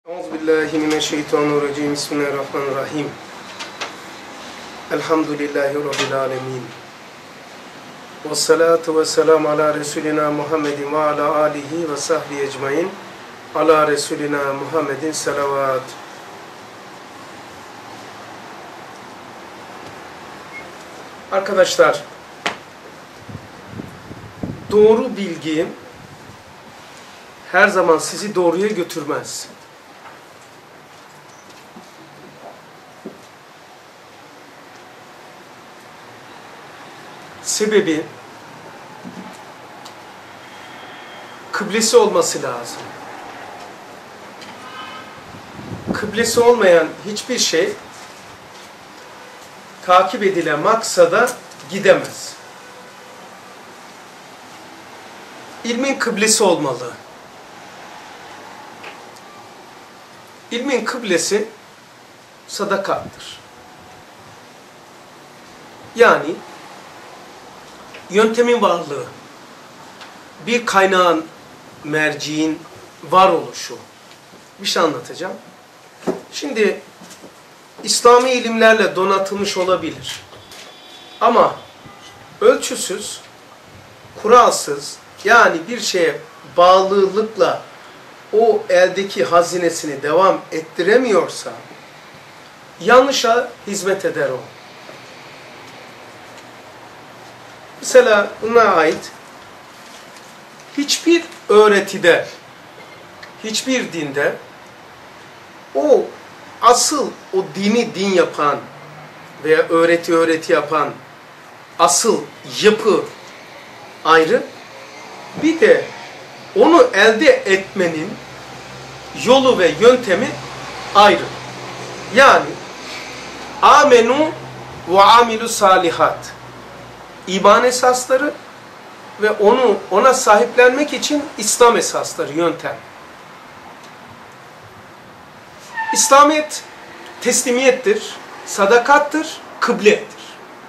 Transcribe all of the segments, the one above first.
Euzubillahimineşşeytanirracim. Bismillahirrahmanirrahim. Elhamdülillahi Rabbil alemin. Vessalatu vesselamu ala Resulina Muhammedin ve ala alihi ve sahbihi ecmain. Ala Resulina Muhammedin salavat. Arkadaşlar, doğru bilgi her zaman sizi doğruya götürmez. Sebebi, kıblesi olması lazım. Kıblesi olmayan hiçbir şey takip edilen maksada gidemez. İlmin kıblesi olmalı. İlmin kıblesi sadakattır. Yani yöntemin varlığı, bir kaynağın, merciğin varoluşu. Bir şey anlatacağım. Şimdi İslami ilimlerle donatılmış olabilir. Ama ölçüsüz, kuralsız, yani bir şeye bağlılıkla o eldeki hazinesini devam ettiremiyorsa yanlışa hizmet eder o. Mesela buna ait hiçbir öğretide, hiçbir dinde o asıl o dini din yapan veya öğreti yapan asıl yapı ayrı. Bir de onu elde etmenin yolu ve yöntemi ayrı. Yani amenu ve amilu salihat. İman esasları ve ona sahiplenmek için İslam esasları, yöntem. İslamiyet teslimiyettir, sadakattır, kıbledir.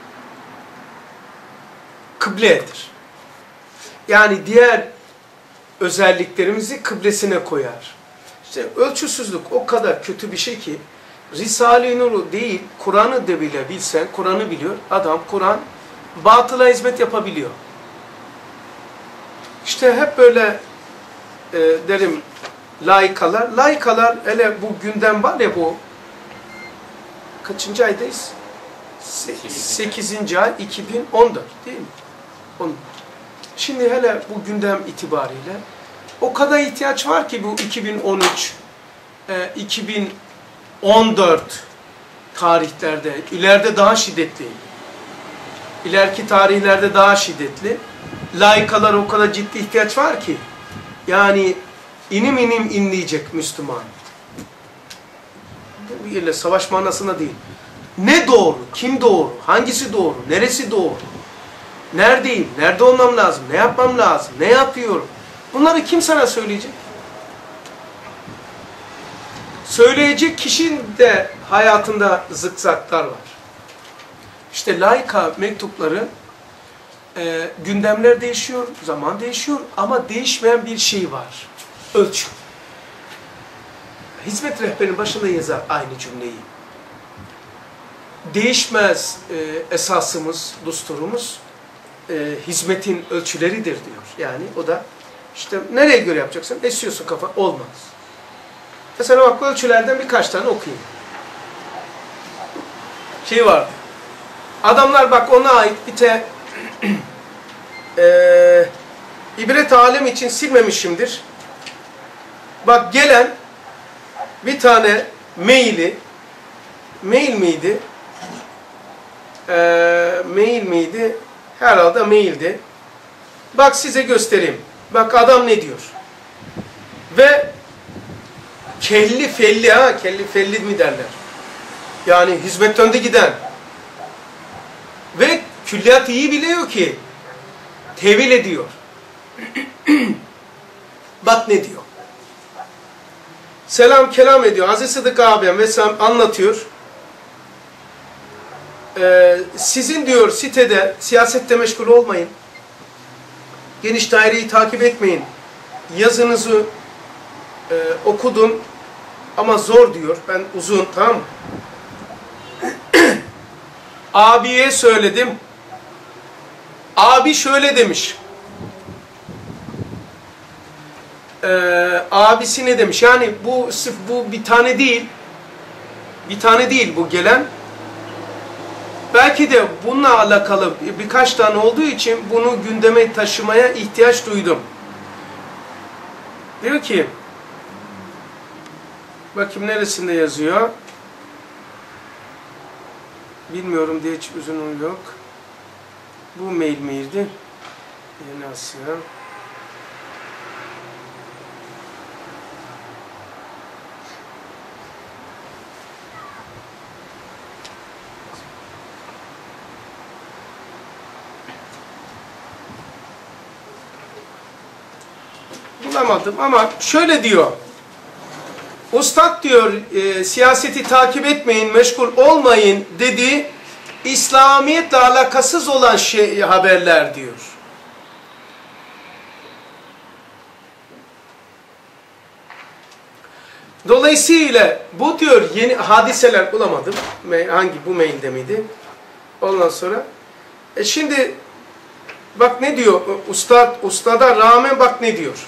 Kıbledir. Yani diğer özelliklerimizi kıblesine koyar. İşte ölçüsüzlük o kadar kötü bir şey ki Risale-i Nur'u değil, Kur'an'ı da bile bilsen, Kur'an'ı biliyor, adam Kur'an batıla hizmet yapabiliyor. İşte hep böyle derim laikalar. Laikalar hele bu gündem var ya, bu kaçıncı aydayız? 8. ay 2014 değil mi? 14. Şimdi hele bu gündem itibariyle o kadar ihtiyaç var ki bu 2013, 2014 tarihlerde, ileride daha şiddetli. İleriki tarihlerde daha şiddetli. Laikalar o kadar ciddi ihtiyaç var ki, yani inim inim inleyecek Müslüman. Bu yerle savaş manasına değil. Ne doğru, kim doğru, hangisi doğru, neresi doğru, neredeyim, nerede olmam lazım, ne yapmam lazım, ne yapıyorum? Bunları kim sana söyleyecek? Söyleyecek kişinin de hayatında zıkzaklar var. İşte laika mektupları, gündemler değişiyor, zaman değişiyor ama değişmeyen bir şey var. Ölçü. Hizmet rehberinin başında yazar aynı cümleyi. Değişmez esasımız, dusturumuz, hizmetin ölçüleridir diyor. Yani o da işte nereye göre yapacaksın? Esiyorsun kafa. Olmaz. Mesela bak, bu ölçülerden birkaç tane okuyayım. Şey vardı. Adamlar bak, ona ait bir ibret alem için silmemişimdir. Bak, gelen bir tane mail miydi? Mail miydi? Herhalde maildi. Bak size göstereyim. Bak adam ne diyor? Ve kelli felli mi derler? Yani hizmet önde giden. Ve külliyat iyi biliyor ki tevil ediyor. Bak ne diyor? Selam kelam ediyor. Aziz Sıdık abim vesaire anlatıyor. Sizin diyor sitede siyasette meşgul olmayın. Geniş daireyi takip etmeyin. Yazınızı okudum. ama zor diyor. Ben uzun, tamam mı? Abiye söyledim. Abi şöyle demiş. Abisi ne demiş? Yani bu bir tane değil. Bir tane değil bu gelen. Belki de bununla alakalı birkaç tane olduğu için bunu gündeme taşımaya ihtiyaç duydum. Diyor ki, bakayım neresinde yazıyor? Bilmiyorum diye hiç uzunum yok. Bu mail miydi? Yeni Asya. Bulamadım ama şöyle diyor. Ustad diyor, siyaseti takip etmeyin, meşgul olmayın dedi. İslamiyetle alakasız olan haberler diyor. Dolayısıyla bu diyor yeni hadiseler bulamadım. Hangi bu mailde miydi? Ondan sonra şimdi bak ne diyor ustada rağmen bak ne diyor.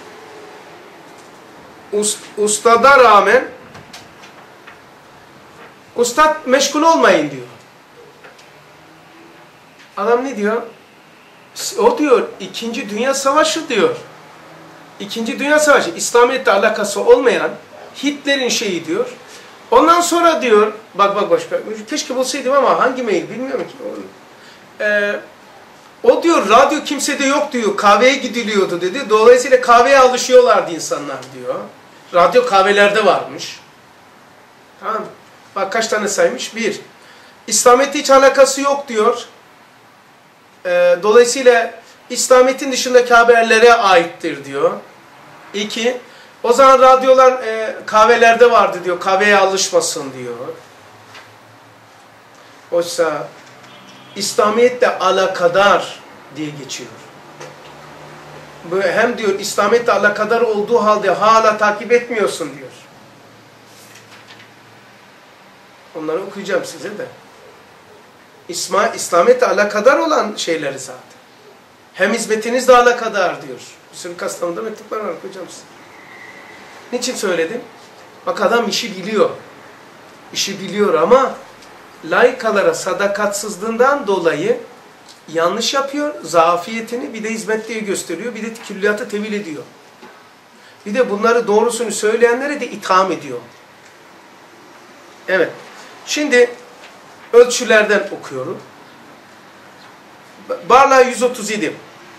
Ustada rağmen ustad meşgul olmayın diyor. Adam ne diyor? O diyor 2. Dünya Savaşı diyor. 2. Dünya Savaşı İslamiyet'le alakası olmayan Hitler'in şeyi diyor. Ondan sonra diyor bak başka keşke bulsaydım ama hangi mail bilmiyorum ki. O diyor radyo kimsede yok diyor. Kahveye gidiliyordu dedi. Dolayısıyla kahveye alışıyorlardı insanlar diyor. Radyo kahvelerde varmış. Tamam. Bak kaç tane saymış? 1. İslamiyet'le hiç alakası yok diyor. Dolayısıyla İslamiyet'in dışındaki haberlere aittir diyor. 2. O zaman radyolar kahvelerde vardı diyor. Kahveye alışmasın diyor. Oysa İslamiyetle alakadar diye geçiyor. Hem diyor İslamiyetle alakadar olduğu halde hala takip etmiyorsun diyor. Onları okuyacağım size de. İslamiyetle alakadar olan şeyleri zaten. Hem hizmetinizle alakadar diyor. Bir sürü Kastamonu'da mektuplar var okuyacağım size. Niçin söyledim? Bak adam işi biliyor. İşi biliyor ama laikalara sadakatsızlığından dolayı yanlış yapıyor, zafiyetini bir de hizmet diye gösteriyor, bir de külliyatı tevil ediyor. Bir de bunları doğrusunu söyleyenlere de itham ediyor. Evet. Şimdi ölçülerden okuyorum. Barla 137.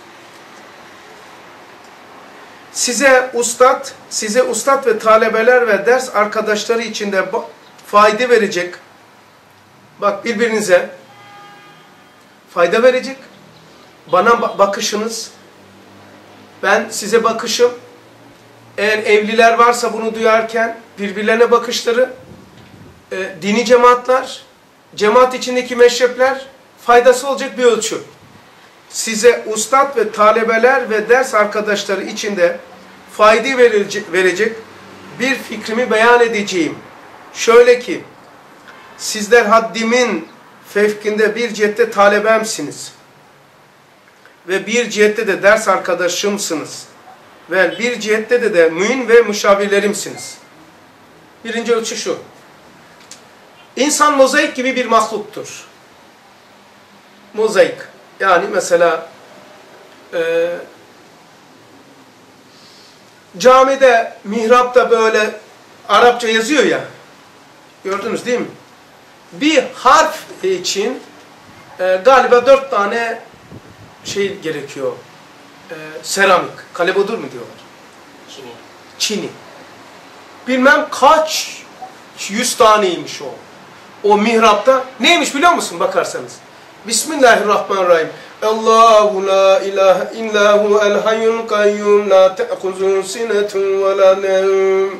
Size ustad ve talebeler ve ders arkadaşları içinde fayda verecek. Bak birbirinize fayda verecek. Bana bakışınız, ben size bakışım. Eğer evliler varsa bunu duyarken birbirlerine bakışları, dini cemaatler, cemaat içindeki meşrepler faydası olacak bir ölçü. Size ustad ve talebeler ve ders arkadaşları içinde fayda verecek bir fikrimi beyan edeceğim. Şöyle ki, sizler haddimin fevkinde bir cihette talebemsiniz. Ve bir cihette de ders arkadaşımsınız. Ve bir cihette de müin ve müşavirlerimsiniz. Birinci ölçü şu. İnsan mozaik gibi bir mahluktur. Mozaik. Yani mesela camide, mihrapta böyle Arapça yazıyor ya. Gördünüz değil mi? Bir harf için galiba 4 tane şey gerekiyor. Seramik. Kalebodur mu diyorlar? Çini. Bilmem kaç 100 taneymiş o. O mihrapta neymiş biliyor musun bakarsanız? Bismillahirrahmanirrahim. Allahu la ilahe illahu el hayyul kayyum la te'khuzun sinetun ve la nevm.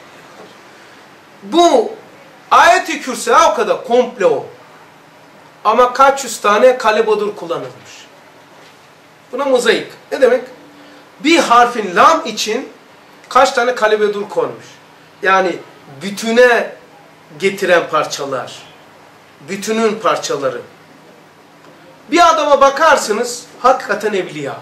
Bu ayet-i kürsi o kadar komple o. Ama kaç yüz tane kalebodur kullanılmış. Buna mozaik. Ne demek? Bir harfin lam için kaç tane kalebodur konmuş. Yani bütüne getiren parçalar. Bütünün parçaları. Bir adama bakarsınız, hakikaten evliya.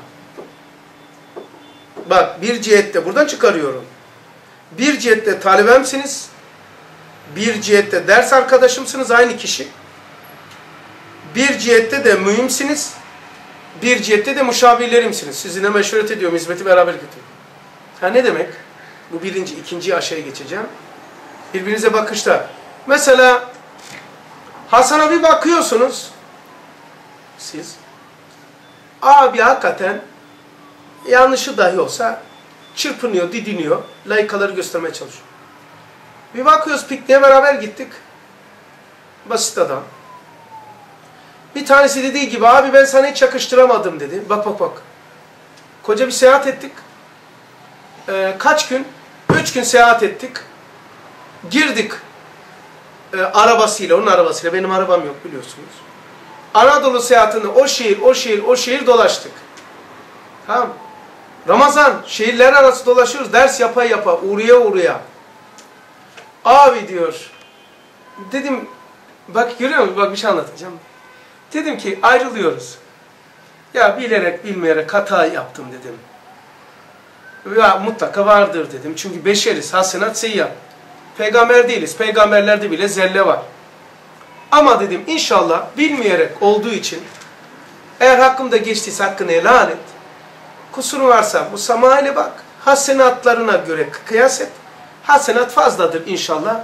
Bak, bir cihette buradan çıkarıyorum. Bir cihette talebemsiniz, bir cihette ders arkadaşımsınız, aynı kişi. Bir cihette de mühimsiniz, bir cihette de müşavirlerimsiniz. Sizinle meşveret ediyorum, hizmeti beraber götürüyorum. Ha ne demek? Bu birinci, ikinci aşağıya geçeceğim. Birbirinize bakışta. Mesela Hasan'a bir bakıyorsunuz, siz. Abi hakikaten yanlışı dahi olsa çırpınıyor, didiniyor, layıkaları göstermeye çalışıyor. Bir bakıyoruz, pikniğe beraber gittik. Basit adam. Bir tanesi dediği gibi, abi ben sana hiç yakıştıramadım dedi. Bak bak bak. Koca bir seyahat ettik. Kaç gün? 3 gün seyahat ettik. Girdik. Arabasıyla, onun arabasıyla. Benim arabam yok biliyorsunuz. Anadolu seyahatinde o şehir dolaştık. Tamam. Ramazan, şehirler arası dolaşıyoruz. Ders yapa, uğraya. Abi diyor. Dedim, bak görüyor musun? Bak bir şey anlatacağım. Dedim ki ayrılıyoruz. Ya bilerek bilmeyerek hata yaptım dedim. Ya mutlaka vardır dedim. Çünkü beşeriz, hasenat seyyah. Peygamber değiliz. Peygamberlerde bile zelle var. Ama dedim inşallah bilmeyerek olduğu için eğer hakkımda geçtiyse hakkını helal et. Kusuru varsa musamaha ile bak. Hasenatlarına göre kıyas et. Hasenat fazladır inşallah.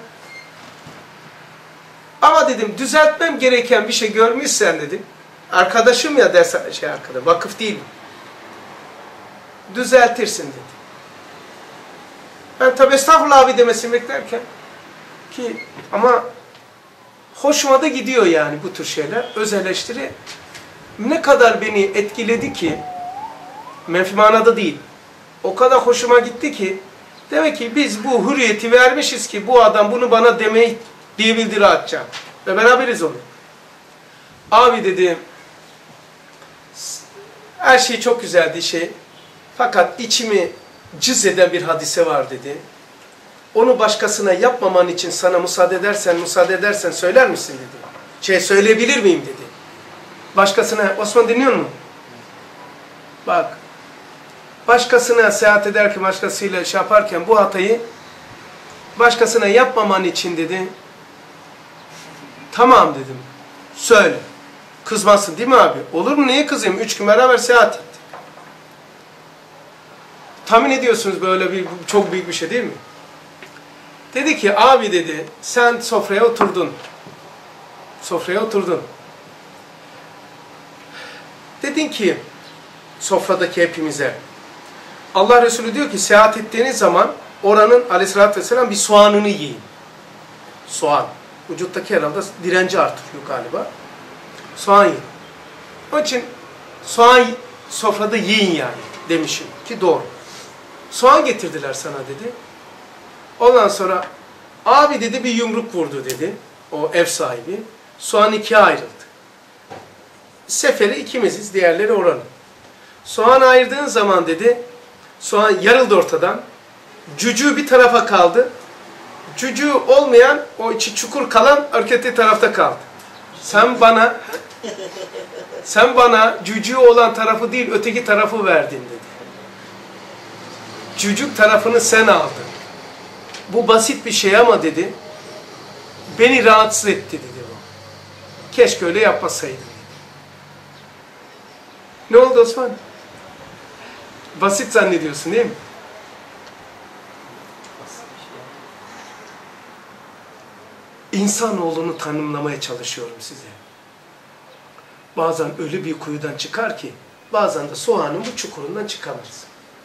Ama dedim düzeltmem gereken bir şey görmüşsen dedim. Arkadaşım ya ders arkadaş, vakıf değil. Düzeltirsin dedi. Ben tabi estağfurullah abi demesini beklerken ki ama hoşuma da gidiyor yani bu tür şeyler. Öz eleştiri ne kadar beni etkiledi ki, menfi manada değil. O kadar hoşuma gitti ki, demek ki biz bu hürriyeti vermişiz ki bu adam bunu bana demeyi diyebildi rahatça. Ve beraberiz onu. Abi dedi, her şey çok güzeldi şey. Fakat içimi cız eden bir hadise var dedi. Onu başkasına yapmaman için sana müsaade edersen söyler misin dedi. Söyleyebilir miyim dedi. Başkasına, Osman dinliyor musun? Bak, başkasına seyahat ederken, başkasıyla yaparken bu hatayı başkasına yapmaman için dedi. Tamam dedim. Söyle. Kızmazsın değil mi abi? Olur mu? Niye kızayım? 3 gün beraber seyahat ettik. Tahmin ediyorsunuz böyle çok büyük bir şey değil mi? Dedi ki abi dedi sen sofraya oturdun. Sofraya oturdun. Dedin ki sofradaki hepimize Allah Resulü diyor ki seyahat ettiğiniz zaman oranın aleyhissalatü vesselam bir soğanını yiyin. Soğan. Vücuttaki herhalde direnci artırıyor galiba. Soğan yiyin. Onun için soğan sofrada yiyin yani demişim ki doğru. Soğan getirdiler sana dedi. Ondan sonra abi dedi bir yumruk vurdu dedi. O ev sahibi. Soğan ikiye ayrıldı. Seferi ikimiziz, diğerleri oranın. Soğan ayırdığın zaman dedi, soğan yarıldı ortadan. Cücüğü bir tarafa kaldı. Cücüğü olmayan, o içi çukur kalan öteki tarafta kaldı. Sen bana cücüğü olan tarafı değil, öteki tarafı verdin dedi. Cücük tarafını sen aldın. Bu basit bir şey ama dedi, beni rahatsız etti dedi o. Keşke öyle yapmasaydım. Ne oldu Osman? Basit zannediyorsun değil mi? İnsanoğlunu tanımlamaya çalışıyorum size. Bazen öyle bir kuyudan çıkar ki, bazen de soğanın bu çukurundan çıkamaz.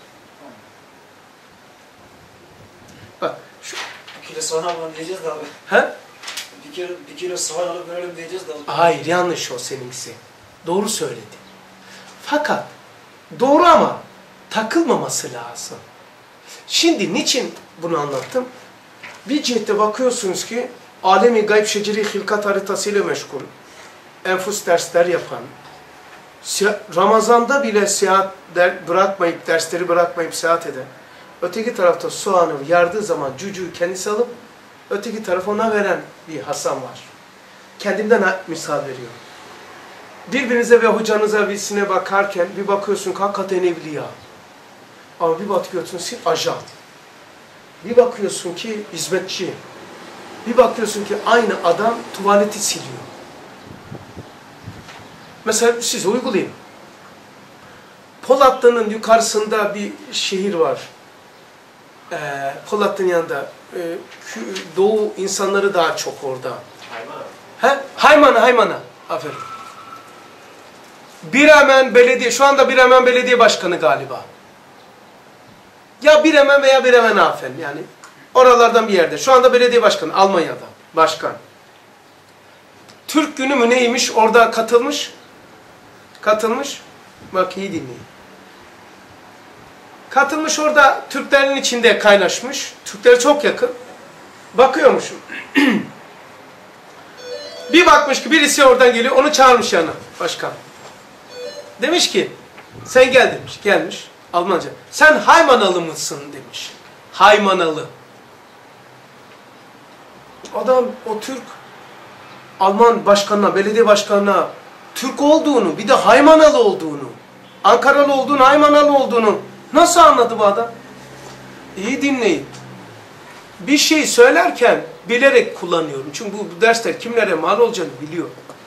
Bak, şu... Bir kilo soğan alalım diyeceğiz de abi. He? Bir kilo soğan alıp verelim diyeceğiz de abi. Hayır, yanlış o seninkisi. Doğru söyledi. Fakat, doğru ama takılmaması lazım. Şimdi niçin bunu anlattım? Bir cihette bakıyorsunuz ki, alemi gayb şeceri hilkat haritasıyla meşgul. Enfus dersler yapan, Ramazan'da bile dersleri bırakmayıp seyahat eden, öteki tarafta soğanı yardığı zaman cücüğü kendisi alıp öteki taraf ona veren bir Hasan var. Kendimden misal veriyorum. Birbirinize ve hocanıza birisine bakarken bir bakıyorsun ki hakikaten evliya. Ama bir bakıyorsun ki ajan. Bir bakıyorsun ki hizmetçi. Bir bakıyorsun ki aynı adam tuvaleti siliyor. Mesela siz uygulayın. Polatlı'nın yukarısında bir şehir var. Polatlı'nın yanında. Doğu insanları daha çok orada. Haymana. Aferin. Biremen Belediye, şu anda Biremen Belediye Başkanı galiba. Ya Biremen veya Biremen Afen yani. Oralardan bir yerde. Şu anda belediye başkanı, Almanya'da başkan. Türk günü mü neymiş orada katılmış. Bak iyi dinleyin. Katılmış orada Türklerin içinde kaynaşmış. Türklere çok yakın. Bakıyormuşum. Bir bakmış ki birisi oradan geliyor, onu çağırmış yanına başkan. Demiş ki, sen gel demiş, gelmiş Almanca. Sen Haymanalı mısın demiş. Haymanalı. Adam o Türk, Alman başkanına, belediye başkanına Türk olduğunu, bir de Haymanalı olduğunu, Ankaralı olduğunu, Haymanalı olduğunu nasıl anladı bu adam? İyi dinleyin. Bir şey söylerken bilerek kullanıyorum. Çünkü bu dersler kimlere mal olacağını biliyor.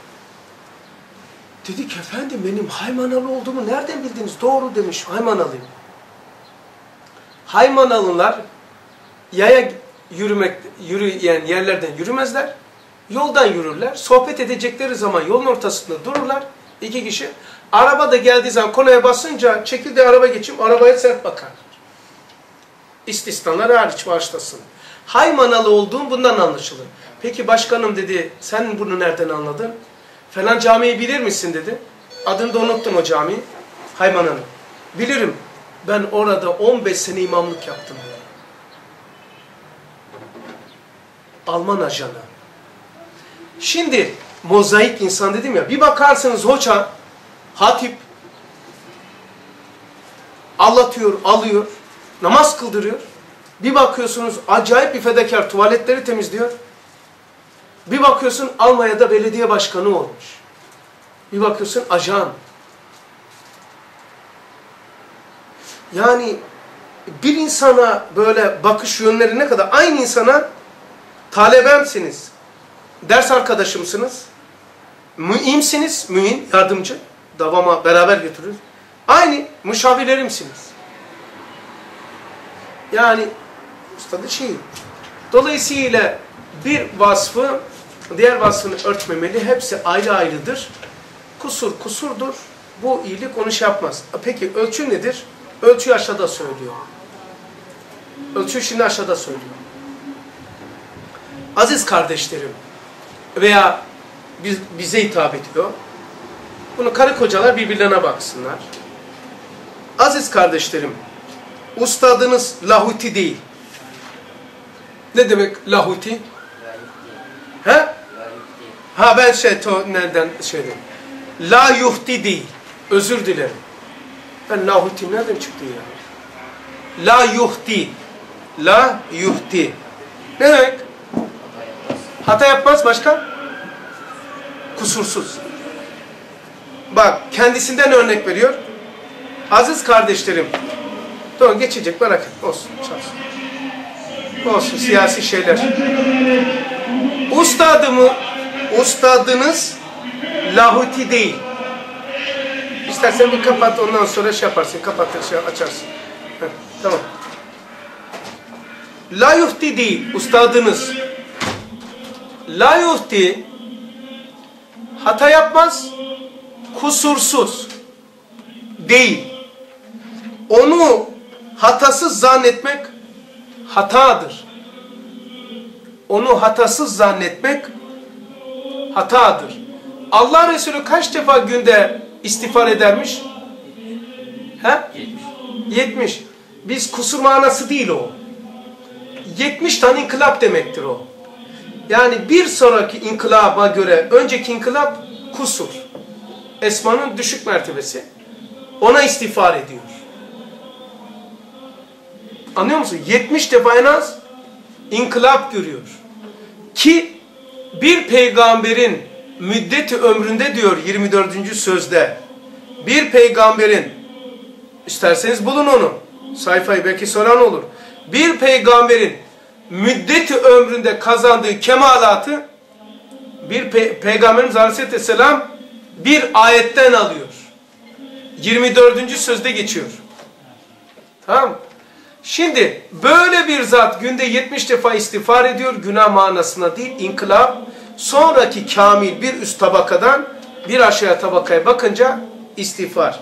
Dedik efendim benim Haymanalı olduğumu nereden bildiniz? Doğru demiş, Haymanalıyım. Haymanalılar yaya yürüyen yerlerden yürümezler. Yoldan yürürler. Sohbet edecekleri zaman yolun ortasında dururlar. İki kişi. Araba da geldiği zaman konaya basınca çekildiği araba geçip arabaya sert bakar. İstisnalar hariç bağışlasın. Haymanalı olduğum bundan anlaşılır. Peki başkanım dedi, sen bunu nereden anladın? Falan camiyi bilir misin dedi. Adını da unuttum o camiyi. Haymanalı. Bilirim. Ben orada 15 sene imamlık yaptım. Alman ajanı. Şimdi mozaik insan dedim ya. Bir bakarsınız hoca, hatip anlatıyor, alıyor, namaz kıldırıyor. Bir bakıyorsunuz acayip bir fedakar tuvaletleri temizliyor. Bir bakıyorsun Almanya'da belediye başkanı olmuş. Bir bakıyorsun ajan. Yani bir insana böyle bakış yönleri ne kadar? Aynı insana talebemsiniz, ders arkadaşımsınız, mühimsiniz, mühim, yardımcı, davama beraber götürürüz. Aynı müşavirlerimsiniz. Yani ustadı şey. Dolayısıyla bir vasfı diğer vasfını örtmemeli. Hepsi ayrı ayrıdır. Kusur kusurdur. Bu iyilik onu şey yapmaz. Peki ölçü nedir? Ölçüyü aşağıda söylüyor. Ölçüyü şimdi aşağıda söylüyor. Aziz kardeşlerim veya bize hitap ediyor. Bunu karı kocalar birbirlerine baksınlar. Aziz kardeşlerim, ustadınız lahuti değil. Ne demek lahuti? He? Ha ben nereden dedim. La yuhti değil. Özür dilerim. Ben lahuti nereden çıktı ya? La yuhti. La yuhti. Ne demek? Hata yapmaz başka? Kusursuz. Bak kendisinden örnek veriyor. Aziz kardeşlerim. Tamam geçecek merak etme. Olsun. Olsun siyasi şeyler. Ustadınız lahuti değil. İstersen bir kapat ondan sonra şey yaparsın. Kapatır açarsın. Heh, tamam. La yuhti değil. Ustadınız. La yuhti hata yapmaz. Kusursuz. Değil. Onu hatasız zannetmek hatadır. Onu hatasız zannetmek hatadır. Allah Resulü kaç defa günde istiğfar edermiş? He? 70. Biz kusur manası değil o. 70 tane inkılap demektir o. Yani bir sonraki inkılaba göre önceki inkılap kusur. Esmanın düşük mertebesi. Ona istiğfar ediyor. Anlıyor musun? 70 defa en az inkılap görüyor. Ki bir peygamberin müddeti ömründe diyor 24. sözde, bir peygamberin, isterseniz bulun onu, sayfayı belki soran olur, bir peygamberin müddeti ömründe kazandığı kemalatı bir Peygamberimiz Aleyhisselam bir ayetten alıyor. 24. sözde geçiyor. Tamam. Şimdi böyle bir zat günde 70 defa istiğfar ediyor. Günah manasına değil, inkılap. Sonraki kamil bir üst tabakadan bir aşağı tabakaya bakınca istiğfar.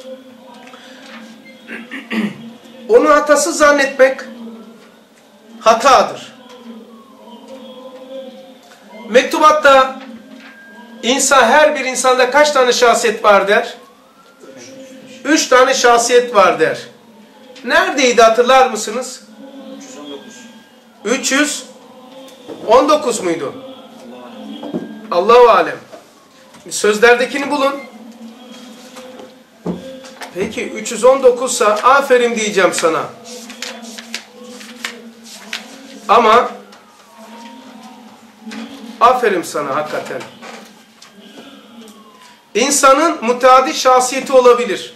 Onu hatasız zannetmek hatadır. Mektubatta her bir insanda kaç tane şahsiyet var der? 3 tane şahsiyet var der. Neredeydi hatırlar mısınız? 319 muydu? Allahu alem. Sözlerdekini bulun. Peki 319 ise aferin diyeceğim sana. Ama aferin sana hakikaten. İnsanın müteadit şahsiyeti olabilir.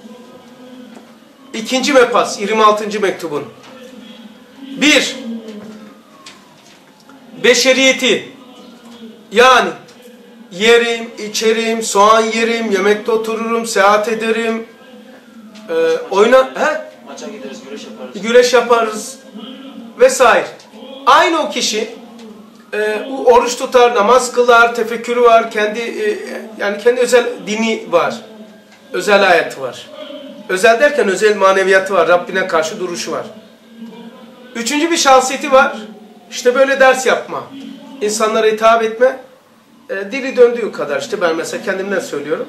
2. mepas 26. mektubun. 1. Beşeriyeti. Yani yerim, içerim, soğan yerim, yemekte otururum, seyahat ederim, maça gideriz, güreş yaparız vesaire. Aynı o kişi oruç tutar, namaz kılar, tefekkürü var, yani kendi özel dini var, özel hayatı var. Özel derken özel maneviyatı var, Rabbine karşı duruşu var. 3. bir şahsiyeti var, işte böyle ders yapma, insanlara hitap etme, dili döndüğü kadar, işte ben mesela kendimden söylüyorum,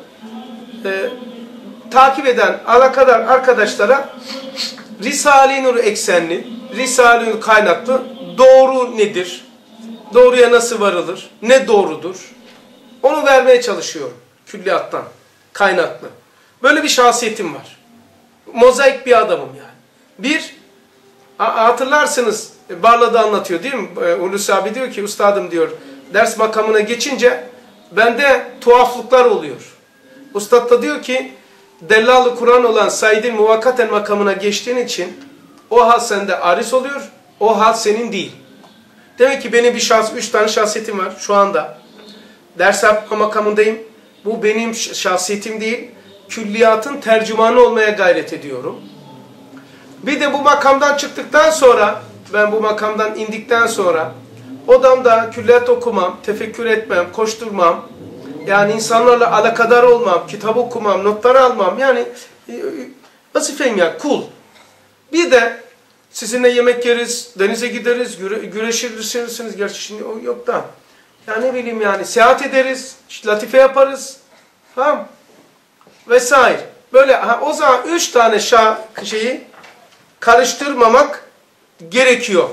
takip eden alakadar arkadaşlara Risale-i Nur eksenli, Risale-i Nur kaynaklı doğru nedir, doğruya nasıl varılır, ne doğrudur, onu vermeye çalışıyorum külliyattan, kaynaklı. Böyle bir şahsiyetim var. Mozaik bir adamım yani. Hatırlarsınız, Barla'da anlatıyor değil mi? Hulusi abi diyor ki, üstadım diyor, ders makamına geçince bende tuhaflıklar oluyor. Ustad da diyor ki, Dellal-ı Kur'an olan Said-i Muvakkaten makamına geçtiğin için o hal sende aris oluyor, o hal senin değil. Demek ki benim 3 tane şahsiyetim var şu anda. Ders yapma makamındayım. Bu benim şahsiyetim değil. Külliyatın tercümanı olmaya gayret ediyorum. Bir de bu makamdan çıktıktan sonra, ben bu makamdan indikten sonra odamda külliyat okumam, tefekkür etmem, koşturmam, yani insanlarla alakadar olmam, kitap okumam, notlar almam, yani vazifem ya, kul. Bir de sizinle yemek yeriz, denize gideriz, güreşirsiniz, gerçi şimdi o yok da. Ya ne bileyim yani, seyahat ederiz, latife yaparız, tamam, vesaire. Böyle o zaman 3 tane şeyi karıştırmamak gerekiyor.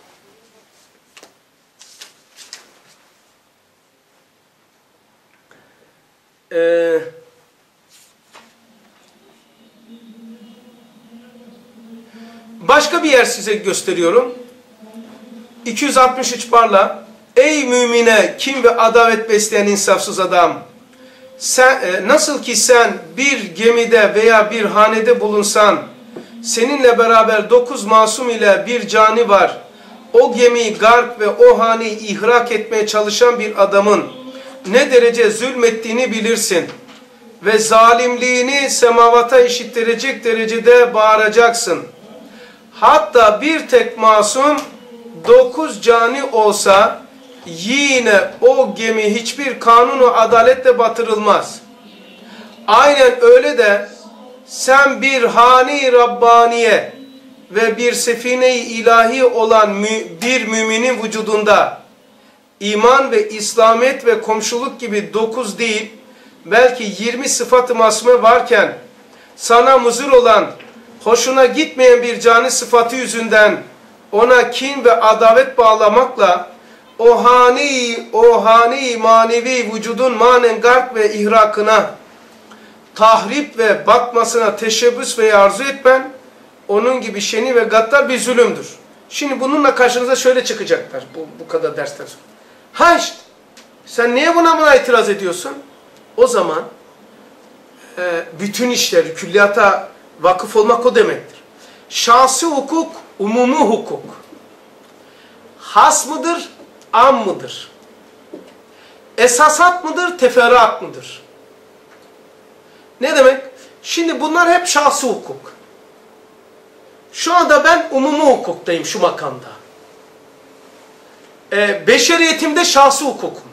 Başka bir yer size gösteriyorum. 263 parla. Ey mümine kin ve adavet besleyen insafsız adam. Nasıl ki sen bir gemide veya bir hanede bulunsan, seninle beraber 9 masum ile bir cani var. O gemiyi gark ve o haneyi ihrak etmeye çalışan bir adamın ne derece zulmettiğini bilirsin. Ve zalimliğini semavata işittirecek derecede bağıracaksın. Hatta bir tek masum 9 cani olsa yine o gemi hiçbir kanunu adaletle batırılmaz. Aynen öyle de sen bir hani Rabbaniye ve bir sefine-i ilahi olan bir müminin vücudunda iman ve İslamiyet ve komşuluk gibi 9 değil, belki 20 sıfat-ı masme varken sana muzur olan, hoşuna gitmeyen bir cani sıfatı yüzünden ona kin ve adavet bağlamakla o hani manevi vücudun manen gark ve ihrakına, tahrip ve batmasına teşebbüs ve arzu etmen, onun gibi şeni ve gaddar bir zulümdür. Şimdi bununla karşınıza şöyle çıkacaklar bu kadar dersten sonra. Ha işte sen niye buna itiraz ediyorsun? O zaman bütün işleri, külliyata vakıf olmak o demektir. Şahsi hukuk, umumi hukuk. Has mıdır, am mıdır? Esasat mıdır, teferruat mıdır? Ne demek? Şimdi bunlar hep şahsi hukuk. Şu anda ben umumi hukuktayım şu makamda. Beşeriyetimde şahsi hukukum.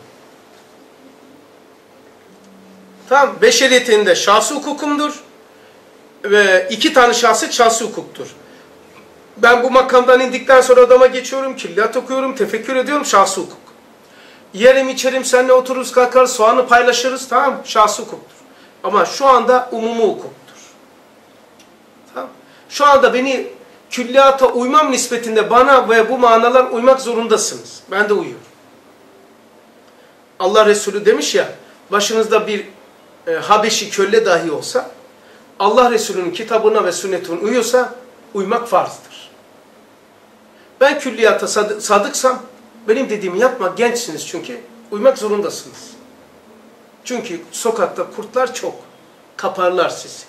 Tamam, beşeriyetimde şahsi hukukumdur. Ve 2 tane şahsi hukuktur. Ben bu makamdan indikten sonra adama geçiyorum, külliyat okuyorum, tefekkür ediyorum, şahsi hukuk. Yerim içerim, seninle otururuz, kalkarız, soğanı paylaşırız, tamam, şahsi hukuktur. Ama şu anda umumi hukuktur. Tamam. Şu anda beni külliyata uymam nispetinde bana ve bu manalar uymak zorundasınız. Ben de uyuyorum. Allah Resulü demiş ya, başınızda bir Habeşi köle dahi olsa, Allah Resulü'nün kitabına ve sünnetine uyuyorsa, uymak farzdır. Ben külliyata sadıksam, benim dediğimi yapmak, gençsiniz çünkü, uymak zorundasınız. Çünkü sokakta kurtlar çok, kaparlar sizi.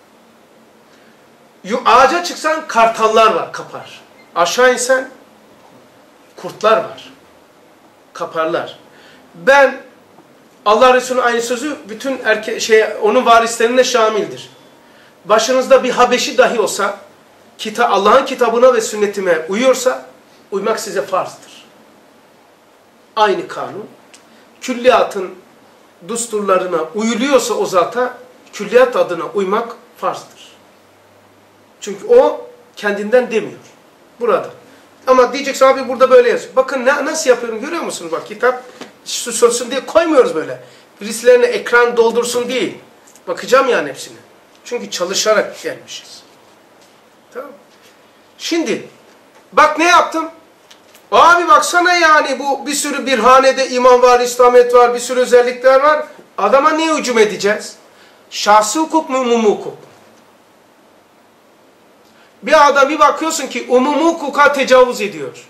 Ağaca çıksan kartallar var, kapar. Aşağı insen kurtlar var, kaparlar. Ben Allah Resulü'nün aynı sözü bütün onun varislerine şamildir. Başınızda bir Habeşi dahi olsa, Allah'ın kitabına ve sünnetime uyuyorsa, uymak size farzdır. Aynı kanun, külliyatın düsturlarına uyuluyorsa o zata, külliyat adına uymak farzdır. Çünkü o kendinden demiyor. Burada. Ama diyeceksin abi burada böyle yazıyor. Bakın nasıl yapıyorum görüyor musunuz? Bak kitap sorsun diye koymuyoruz böyle. Birisilerine ekran doldursun değil. Bakacağım yani hepsine. Çünkü çalışarak gelmişiz. Tamam. Şimdi bak ne yaptım? Abi baksana yani bu bir sürü birhanede iman var, İslamiyet var, bir sürü özellikler var. Adama niye hücum edeceğiz? Şahsi hukuk mu, umumi hukuk mu? Bir adam bir bakıyorsun ki umumi hukuka tecavüz ediyor.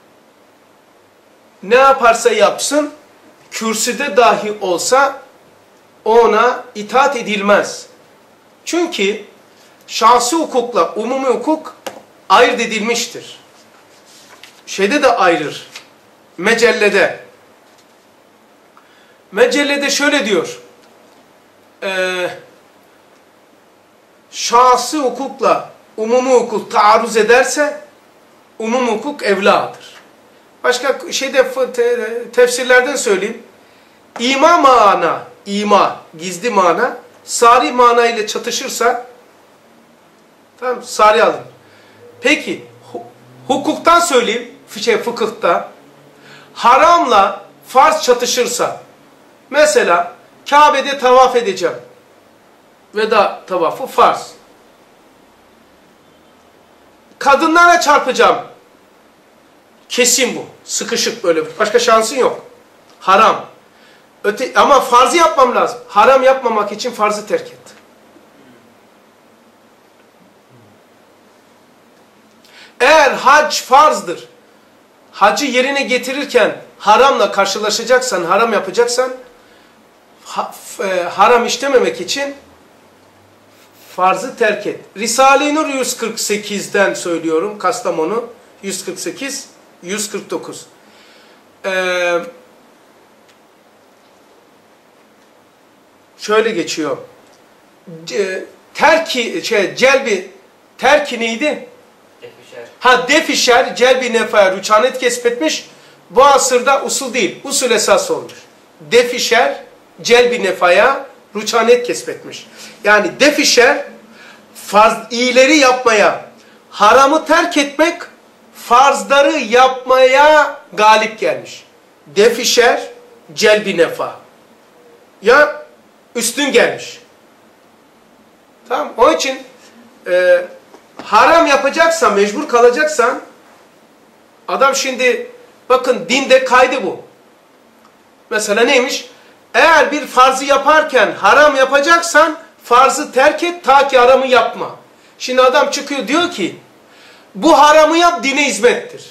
Ne yaparsa yapsın, kürsüde dahi olsa ona itaat edilmez. Çünkü şahsi hukukla umumi hukuk ayırt edilmiştir. Şeyde de ayırır. Mecellede. Mecellede şöyle diyor. Şahsi hukukla umumi hukuk taarruz ederse umumi hukuk evladır. Başka şeyde tefsirlerden söyleyeyim. İma, gizli mana, sari mana ile çatışırsa tamam, sari alın. Peki, hukuktan söyleyeyim, fıkıhta, haramla farz çatışırsa, mesela Kabe'de tavaf edeceğim, veda tavafı farz. Kadınlara çarpacağım, kesin bu, sıkışık böyle, başka şansın yok, haram. Ama farzı yapmam lazım, haram yapmamak için farzı terk et. Eğer hac farzdır, hacı yerine getirirken haramla karşılaşacaksan, haram yapacaksan, haram işlememek için farzı terk et. Risale-i Nur 148'den söylüyorum, Kastamonu 148, 149. Şöyle geçiyor. Terki neydi? Defişer, celbi nefaya rüçhanet kesbetmiş. Bu asırda usul değil, usul esas olmuş. Defişer, celbi nefaya rüçhanet kesbetmiş. Yani defişer, iyileri yapmaya, haramı terk etmek, farzları yapmaya galip gelmiş. Defişer, celbi nefa. Ya üstün gelmiş. Tamam, onun için haram yapacaksan, mecbur kalacaksan, adam şimdi, bakın dinde kaydı bu. Mesela neymiş? Eğer bir farzı yaparken haram yapacaksan, farzı terk et ta ki haramı yapma. Şimdi adam çıkıyor diyor ki, Bu haramı yap, dine hizmettir.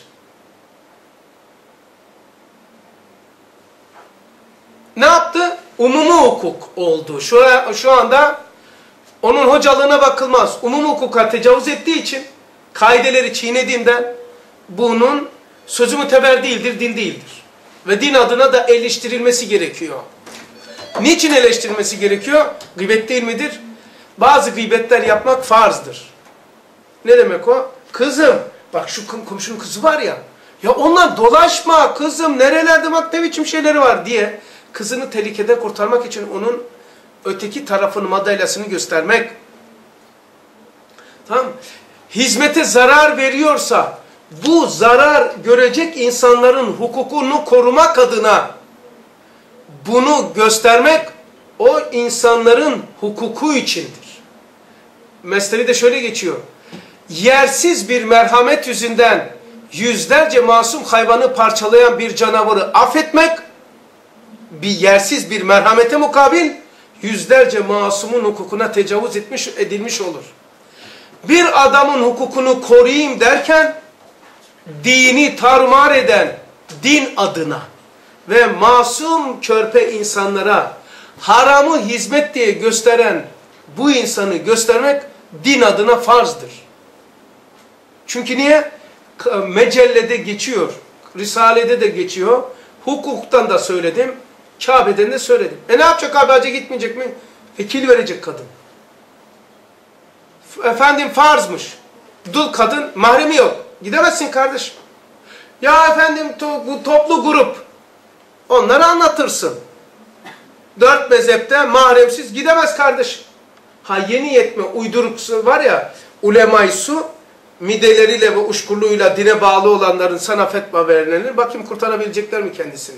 Ne yaptı? Umumi hukuk oldu. Şu anda onun hocalığına bakılmaz. Umumi hukuka tecavüz ettiği için, kaideleri çiğnediğinden bunun sözü müteber değildir, din değildir. Ve din adına da eleştirilmesi gerekiyor. Niçin eleştirilmesi gerekiyor? Gıybet değil midir? Bazı gıybetler yapmak farzdır. Ne demek o? Kızım, bak şu komşunun kızı var ya, ya ondan dolaşma kızım, nerelerde bak ne biçim şeyleri var diye kızını tehlikede kurtarmak için onun öteki tarafının madallasını göstermek. Tamam. Hizmete zarar veriyorsa bu zarar görecek insanların hukukunu korumak adına bunu göstermek o insanların hukuku içindir. Mesleği de şöyle geçiyor. Yersiz bir merhamet yüzünden yüzlerce masum hayvanı parçalayan bir canavarı affetmek, bir yersiz bir merhamete mukabil yüzlerce masumun hukukuna tecavüz edilmiş olur. Bir adamın hukukunu koruyayım derken dini tarumar eden din adına ve masum körpe insanlara haramı hizmet diye gösteren bu insanı göstermek din adına farzdır. Çünkü niye? Mecellede geçiyor, Risale'de de geçiyor, hukuktan da söyledim, Kabe'den de söyledim. Ne yapacak abi, hacca gitmeyecek mi? Vekil verecek kadın. Efendim farzmış. Dul kadın, mahremi yok. Gidemezsin kardeşim. Ya efendim bu toplu grup. Onları anlatırsın. 4 mezhepte mahremsiz gidemez kardeşim. Ha yeni yetme uyduruksu var ya, ulema-i su, mideleriyle ve uşkurluğuyla dine bağlı olanların sana fetva verenleri, bakayım kurtarabilecekler mi kendisini?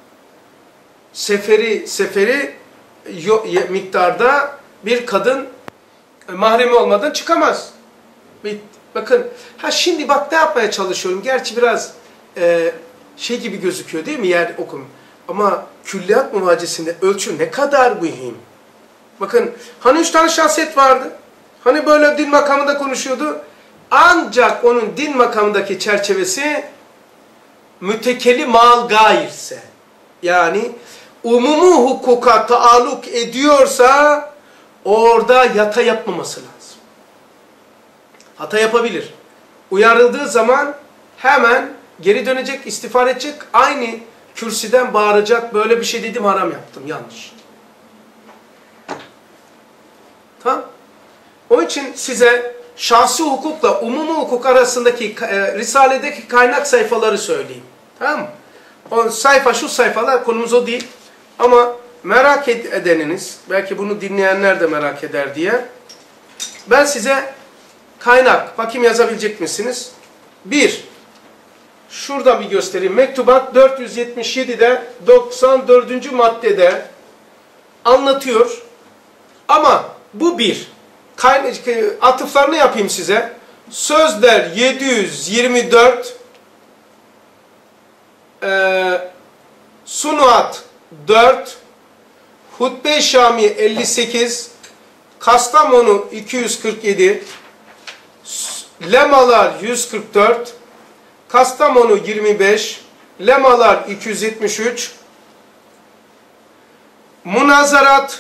Seferi miktarda bir kadın mahremi olmadan çıkamaz. Bakın, şimdi bak ne yapmaya çalışıyorum. Gerçi biraz şey gibi gözüküyor değil mi yer okum. Ama külliyat muvacesinde ölçü ne kadar mühim. Bakın hani 3 tane şahsiyet vardı. Hani böyle din makamında konuşuyordu. Ancak onun din makamındaki çerçevesi mütekeli mal gairse. Yani umumi hukuka taalluk ediyorsa orada yata yapmaması lazım. Hata yapabilir. Uyarıldığı zaman hemen geri dönecek, istiğfar edecek. Aynı kürsüden bağıracak. Böyle bir şey dedim, haram yaptım, yanlış. Tamam. Onun için size şahsi hukukla umumi hukuk arasındaki Risale'deki kaynak sayfaları söyleyeyim. Tamam mı? O sayfa, şu sayfalar, konumuz o değil. Ama merak edeniniz, belki bunu dinleyenler de merak eder diye, ben size kaynak, bakayım yazabilecek misiniz? 1. Şurada bir göstereyim. Mektubat 477'de 94. maddede anlatıyor. Ama bu bir. Atıflarını yapayım size. Sözler 724, Sunuat 4, Hutbe-i Şami 58, Kastamonu 247, Lemalar 144, Kastamonu 25, Lemalar 273, Munazarat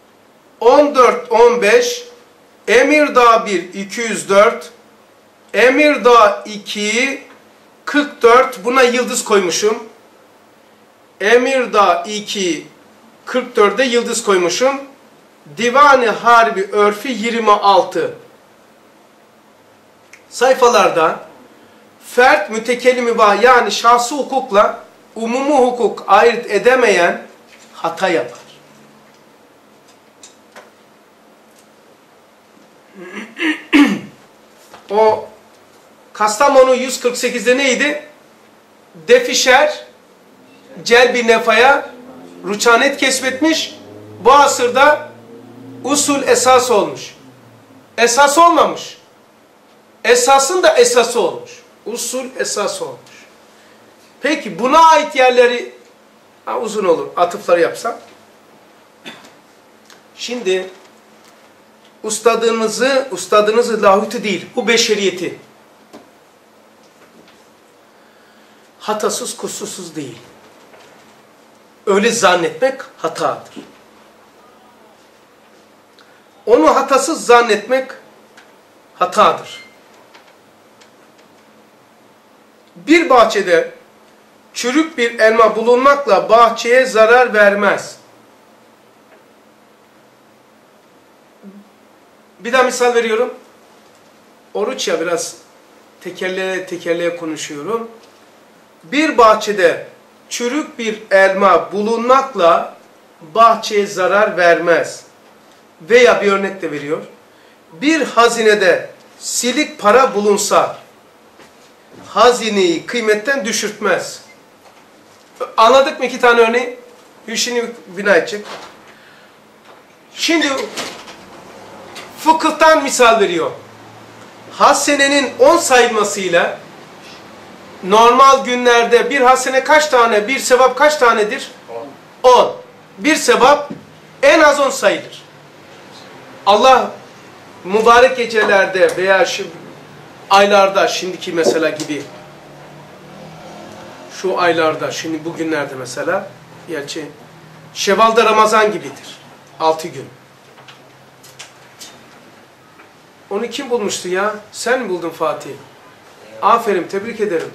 14-15, Emirdağ 1 204, Emirdağ 2 44, buna yıldız koymuşum. Emirdağ 2 44'e yıldız koymuşum. Divan-ı Harbi Örfi 26. Sayfalarda fert mütekelimi var, yani şahsi hukukla umumi hukuk ayırt edemeyen hata yapar. O Kastamonu 148'de neydi? Defişer celbi nefaya ruçanet kesbetmiş. Bu asırda usul esas olmuş. Esas olmamış. Esasın da esası olmuş. Usul esas olmuş. Peki buna ait yerleri uzun olur. Atıfları yapsam. Şimdi ustadınızı lahütü değil, bu beşeriyeti. hatasız kusursuz değil. Öyle zannetmek hatadır. Onu hatasız zannetmek hatadır. Bir bahçede çürük bir elma bulunmakla bahçeye zarar vermez. Bir daha misal veriyorum. Oruç ya, biraz tekerleğe konuşuyorum. Bir bahçede çürük bir elma bulunmakla bahçeye zarar vermez. Veya bir örnek de veriyor. Bir hazinede silik para bulunsa hazineyi kıymetten düşürtmez. Anladık mı iki tane örneği? Hüsnü bina edecek. Şimdi fıkıhtan misal veriyor. Hasenenin 10 sayılmasıyla normal günlerde bir hasene kaç tane, bir sevap kaç tanedir? 10. Bir sevap en az 10 sayılır. Allah mübarek gecelerde veya şu aylarda, şimdiki mesela gibi, şu aylarda, şimdi bugünlerde mesela, gerçi Şevval'da Ramazan gibidir. 6 gün. Onu kim bulmuştu ya? Sen mi buldun Fatih? Aferin, tebrik ederim.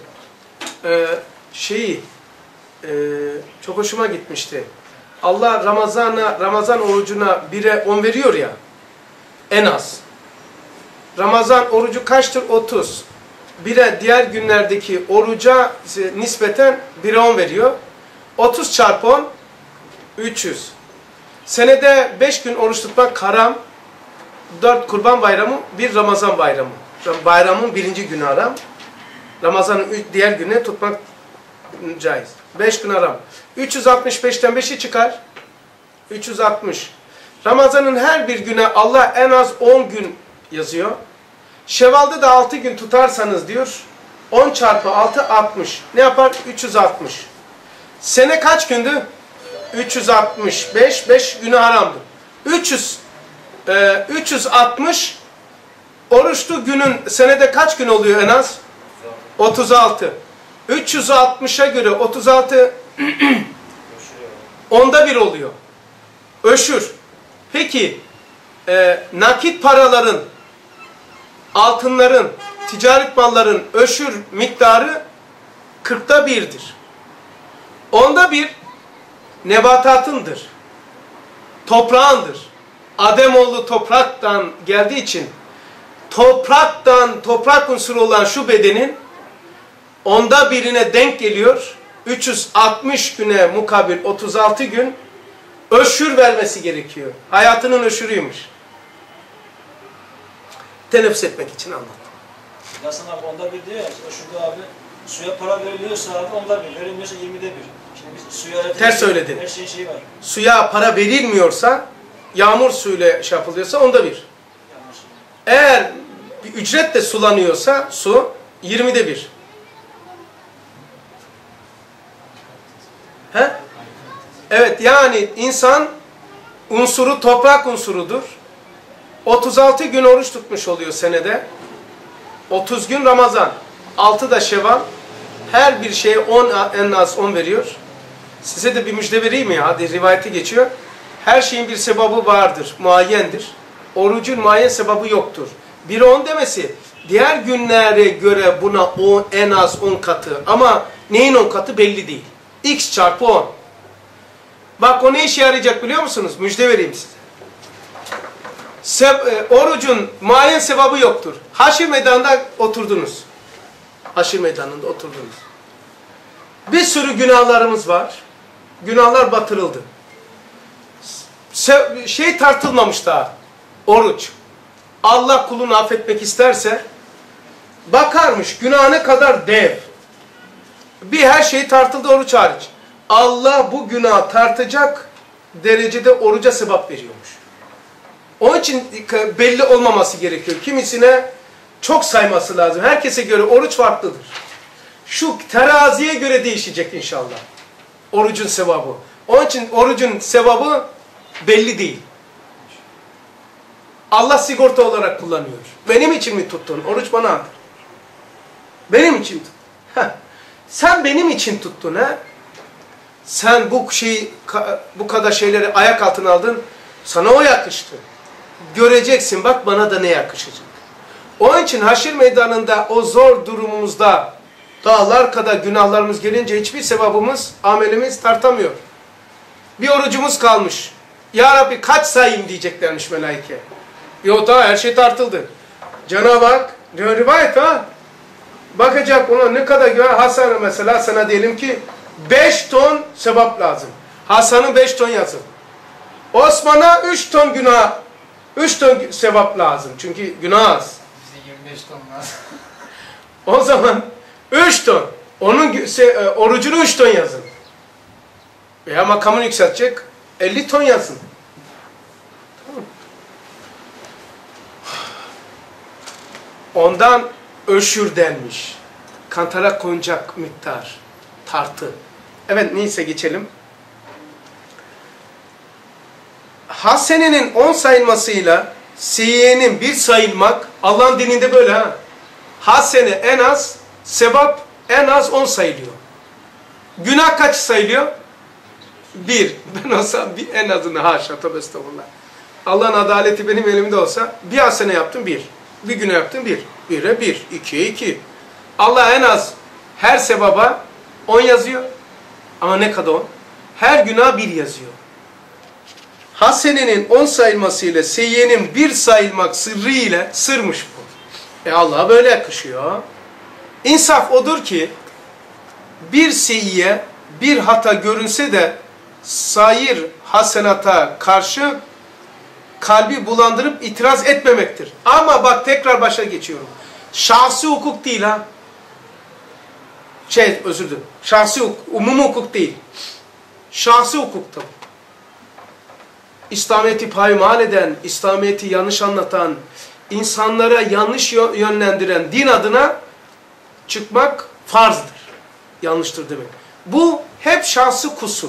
Çok hoşuma gitmişti. Allah Ramazan orucuna 1'e 10 veriyor ya, en az. Ramazan orucu kaçtır? 30. 1'e diğer günlerdeki oruca nispeten 1'e 10 veriyor. 30 çarpı 10, 300. Senede 5 gün oruç tutmak haram. 4 kurban bayramı, 1 Ramazan bayramı. Bayramın 1. günü haram. Ramazan'ın diğer gününe tutmak caiz. 5 gün haram. 365'ten 5'i çıkar. 360. Ramazan'ın her bir güne Allah en az 10 gün yazıyor. Şevval'da da 6 gün tutarsanız diyor, 10 çarpı 6, 60. Ne yapar? 360. Sene kaç gündü? 365, 5 günü haramdı. 360 oruçlu günün senede kaç gün oluyor en az? 36. 360'a göre 36 onda 1 oluyor. Öşür. Peki nakit paraların, altınların, ticaret malların öşür miktarı 40'ta 1'dir. Onda 1 nebatatındır. Toprağındır. Ademoğlu topraktan geldiği için toprak unsuru olan şu bedenin onda 1'ine denk geliyor. 360 güne mukabil 36 gün öşür vermesi gerekiyor. Hayatının öşürüymüş. Teneffüs etmek için anlattım. Yasin abi onda 1 diyor ya, şurada abi suya para veriliyorsa abi onda 1, verilmiyorsa 20'de 1. Şimdi biz suya ters söyledin. Her şeyi var. Suya para verilmiyorsa, yağmur suyuyla şey yapılıyorsa onda 1. Yanlış. Eğer bir ücretle sulanıyorsa su 20'de 1. He? Evet, yani insan unsuru toprak unsurudur. 36 gün oruç tutmuş oluyor senede. 30 gün Ramazan. 6 da Şevval. Her bir şeye 10, en az 10 veriyor. Size de bir müjde vereyim mi ya? Hadi rivayeti geçiyor. Her şeyin bir sebabı vardır, muayyendir. Orucun muayyen sebabı yoktur. 1'e 10 demesi, diğer günlere göre buna en az 10 katı. Ama neyin 10 katı belli değil. X çarpı 10. Bak o ne işe yarayacak biliyor musunuz? Müjde vereyim size. Orucun muayyen sebabı yoktur. Haşir meydanında oturdunuz. Haşir meydanında oturdunuz. Bir sürü günahlarımız var. Günahlar batırıldı. Tartılmamış daha. Oruç. Allah kulunu affetmek isterse bakarmış günah ne kadar dev. Bir her şey tartıldı oruç hariç. Allah bu günah tartacak derecede oruca sebap veriyormuş. Onun için belli olmaması gerekiyor. Kimisine çok sayması lazım. Herkese göre oruç farklıdır. Şu teraziye göre değişecek inşallah. Orucun sevabı. Onun için orucun sevabı belli değil. Allah sigorta olarak kullanıyor. Benim için mi tuttun? Oruç bana andır. Benim için tut. Sen benim için tuttun ha. Sen bu kadar şeyleri ayak altına aldın. Sana o yakıştı. Göreceksin bak bana da ne yakışacak. Onun için haşir meydanında o zor durumumuzda dağlar kadar günahlarımız gelince hiçbir sevabımız, amelimiz tartamıyor. Bir orucumuz kalmış. Ya Rabbi kaç sayayım diyeceklermiş melaike. Yok da her şey tartıldı. Cenab-ı Hak diyor rivayet ha. Bakacak ona ne kadar günah. Hasan'a mesela sana diyelim ki 5 ton sevap lazım. Hasan'ın 5 ton yazın. Osman'a 3 ton günah, 3 ton sevap lazım. Çünkü günah az. Bize 25 ton lazım. O zaman 3 ton. Onun orucunu 3 ton yazın. Veya makamını yükseltecek 50 ton yazın. Tamam. Ondan öşür denmiş. Kantara konacak miktar. Tartı. Evet neyse geçelim. Hasenenin 10 sayılmasıyla seyyiyenin 1 sayılmak Allah'ın dininde böyle ha. Hasene en az, sevap en az 10 sayılıyor. Günah kaç sayılıyor? 1. Ben olsam en azını haşa tövbe estağfurullah. Allah'ın adaleti benim elimde olsa bir hasene yaptım 1. Bir günah yaptım 1. 1'e 1. 2'ye 2. Allah en az her sevaba 10 yazıyor. Ama ne kadar 10? Her günah 1 yazıyor. Hasenenin 10 sayılmasıyla seyyiyenin 1 sayılmak sırrı ile sırmış bu. Allah'a böyle yakışıyor. İnsaf odur ki bir seyyiye bir hata görünse de sair hasenata karşı kalbi bulandırıp itiraz etmemektir. Ama bak tekrar başa geçiyorum. Şahsi hukuk değil ha. Özür dilerim. Şahsi hukuk, umumi hukuk değil. Şahsi hukukta. İslamiyet'i paymal eden, İslamiyet'i yanlış anlatan, insanlara yanlış yönlendiren din adına çıkmak farzdır. Yanlıştır demek. Bu hep şahsi kusur.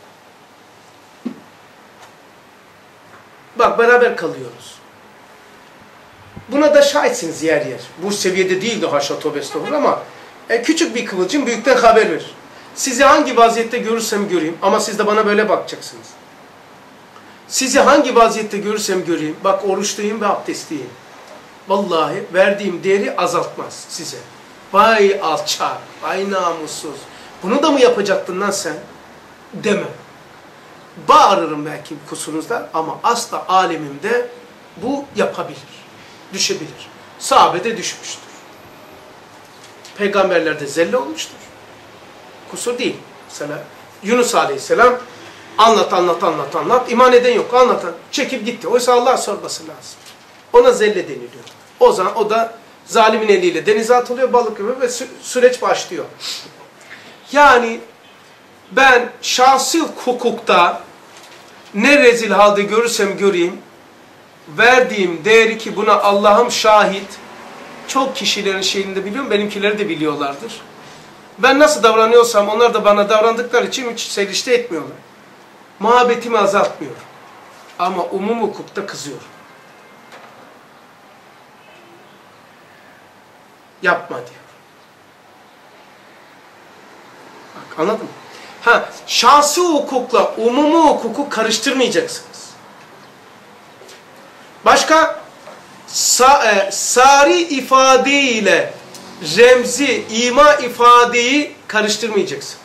Bak beraber kalıyoruz. Buna da şahitsiniz yer yer. Bu seviyede değildi haşa tövbe estağfurullah ama küçük bir kıvılcım büyükten haber verir. Sizi hangi vaziyette görürsem göreyim ama siz de bana böyle bakacaksınız. Sizi hangi vaziyette görürsem göreyim, bak oruçluyum ve abdestliyim. Vallahi verdiğim değeri azaltmaz size. Vay alçak, vay namussuz. Bunu da mı yapacaktın lan sen? Demem. Bağırırım belki kusurunuzda ama asla alemimde bu yapabilir, düşebilir. Sahabede düşmüştür. Peygamberlerde zelle olmuştur. Kusur değil. Mesela Yunus Aleyhisselam anlat. İman eden yok. Anlatan. Çekip gitti. Oysa Allah'a sorması lazım. Ona zelle deniliyor. O zaman o da zalimin eliyle denize atılıyor, balık gibi ve süreç başlıyor. Yani ben şahsi hukukta ne rezil halde görürsem göreyim, verdiğim değeri ki buna Allah'ım şahit, çok kişilerin şeyini de biliyorum, benimkileri de biliyorlardır. Ben nasıl davranıyorsam onlar da bana davrandıkları için hiç selişte etmiyorlar. Muhabbetimi azaltmıyor. Ama umum hukukta kızıyor. Yapma diyor. Bak anladın mı? Şahsi hukukla umumu hukuku karıştırmayacaksınız. Başka sari ifade ile remzi, ima ifadeyi karıştırmayacaksınız.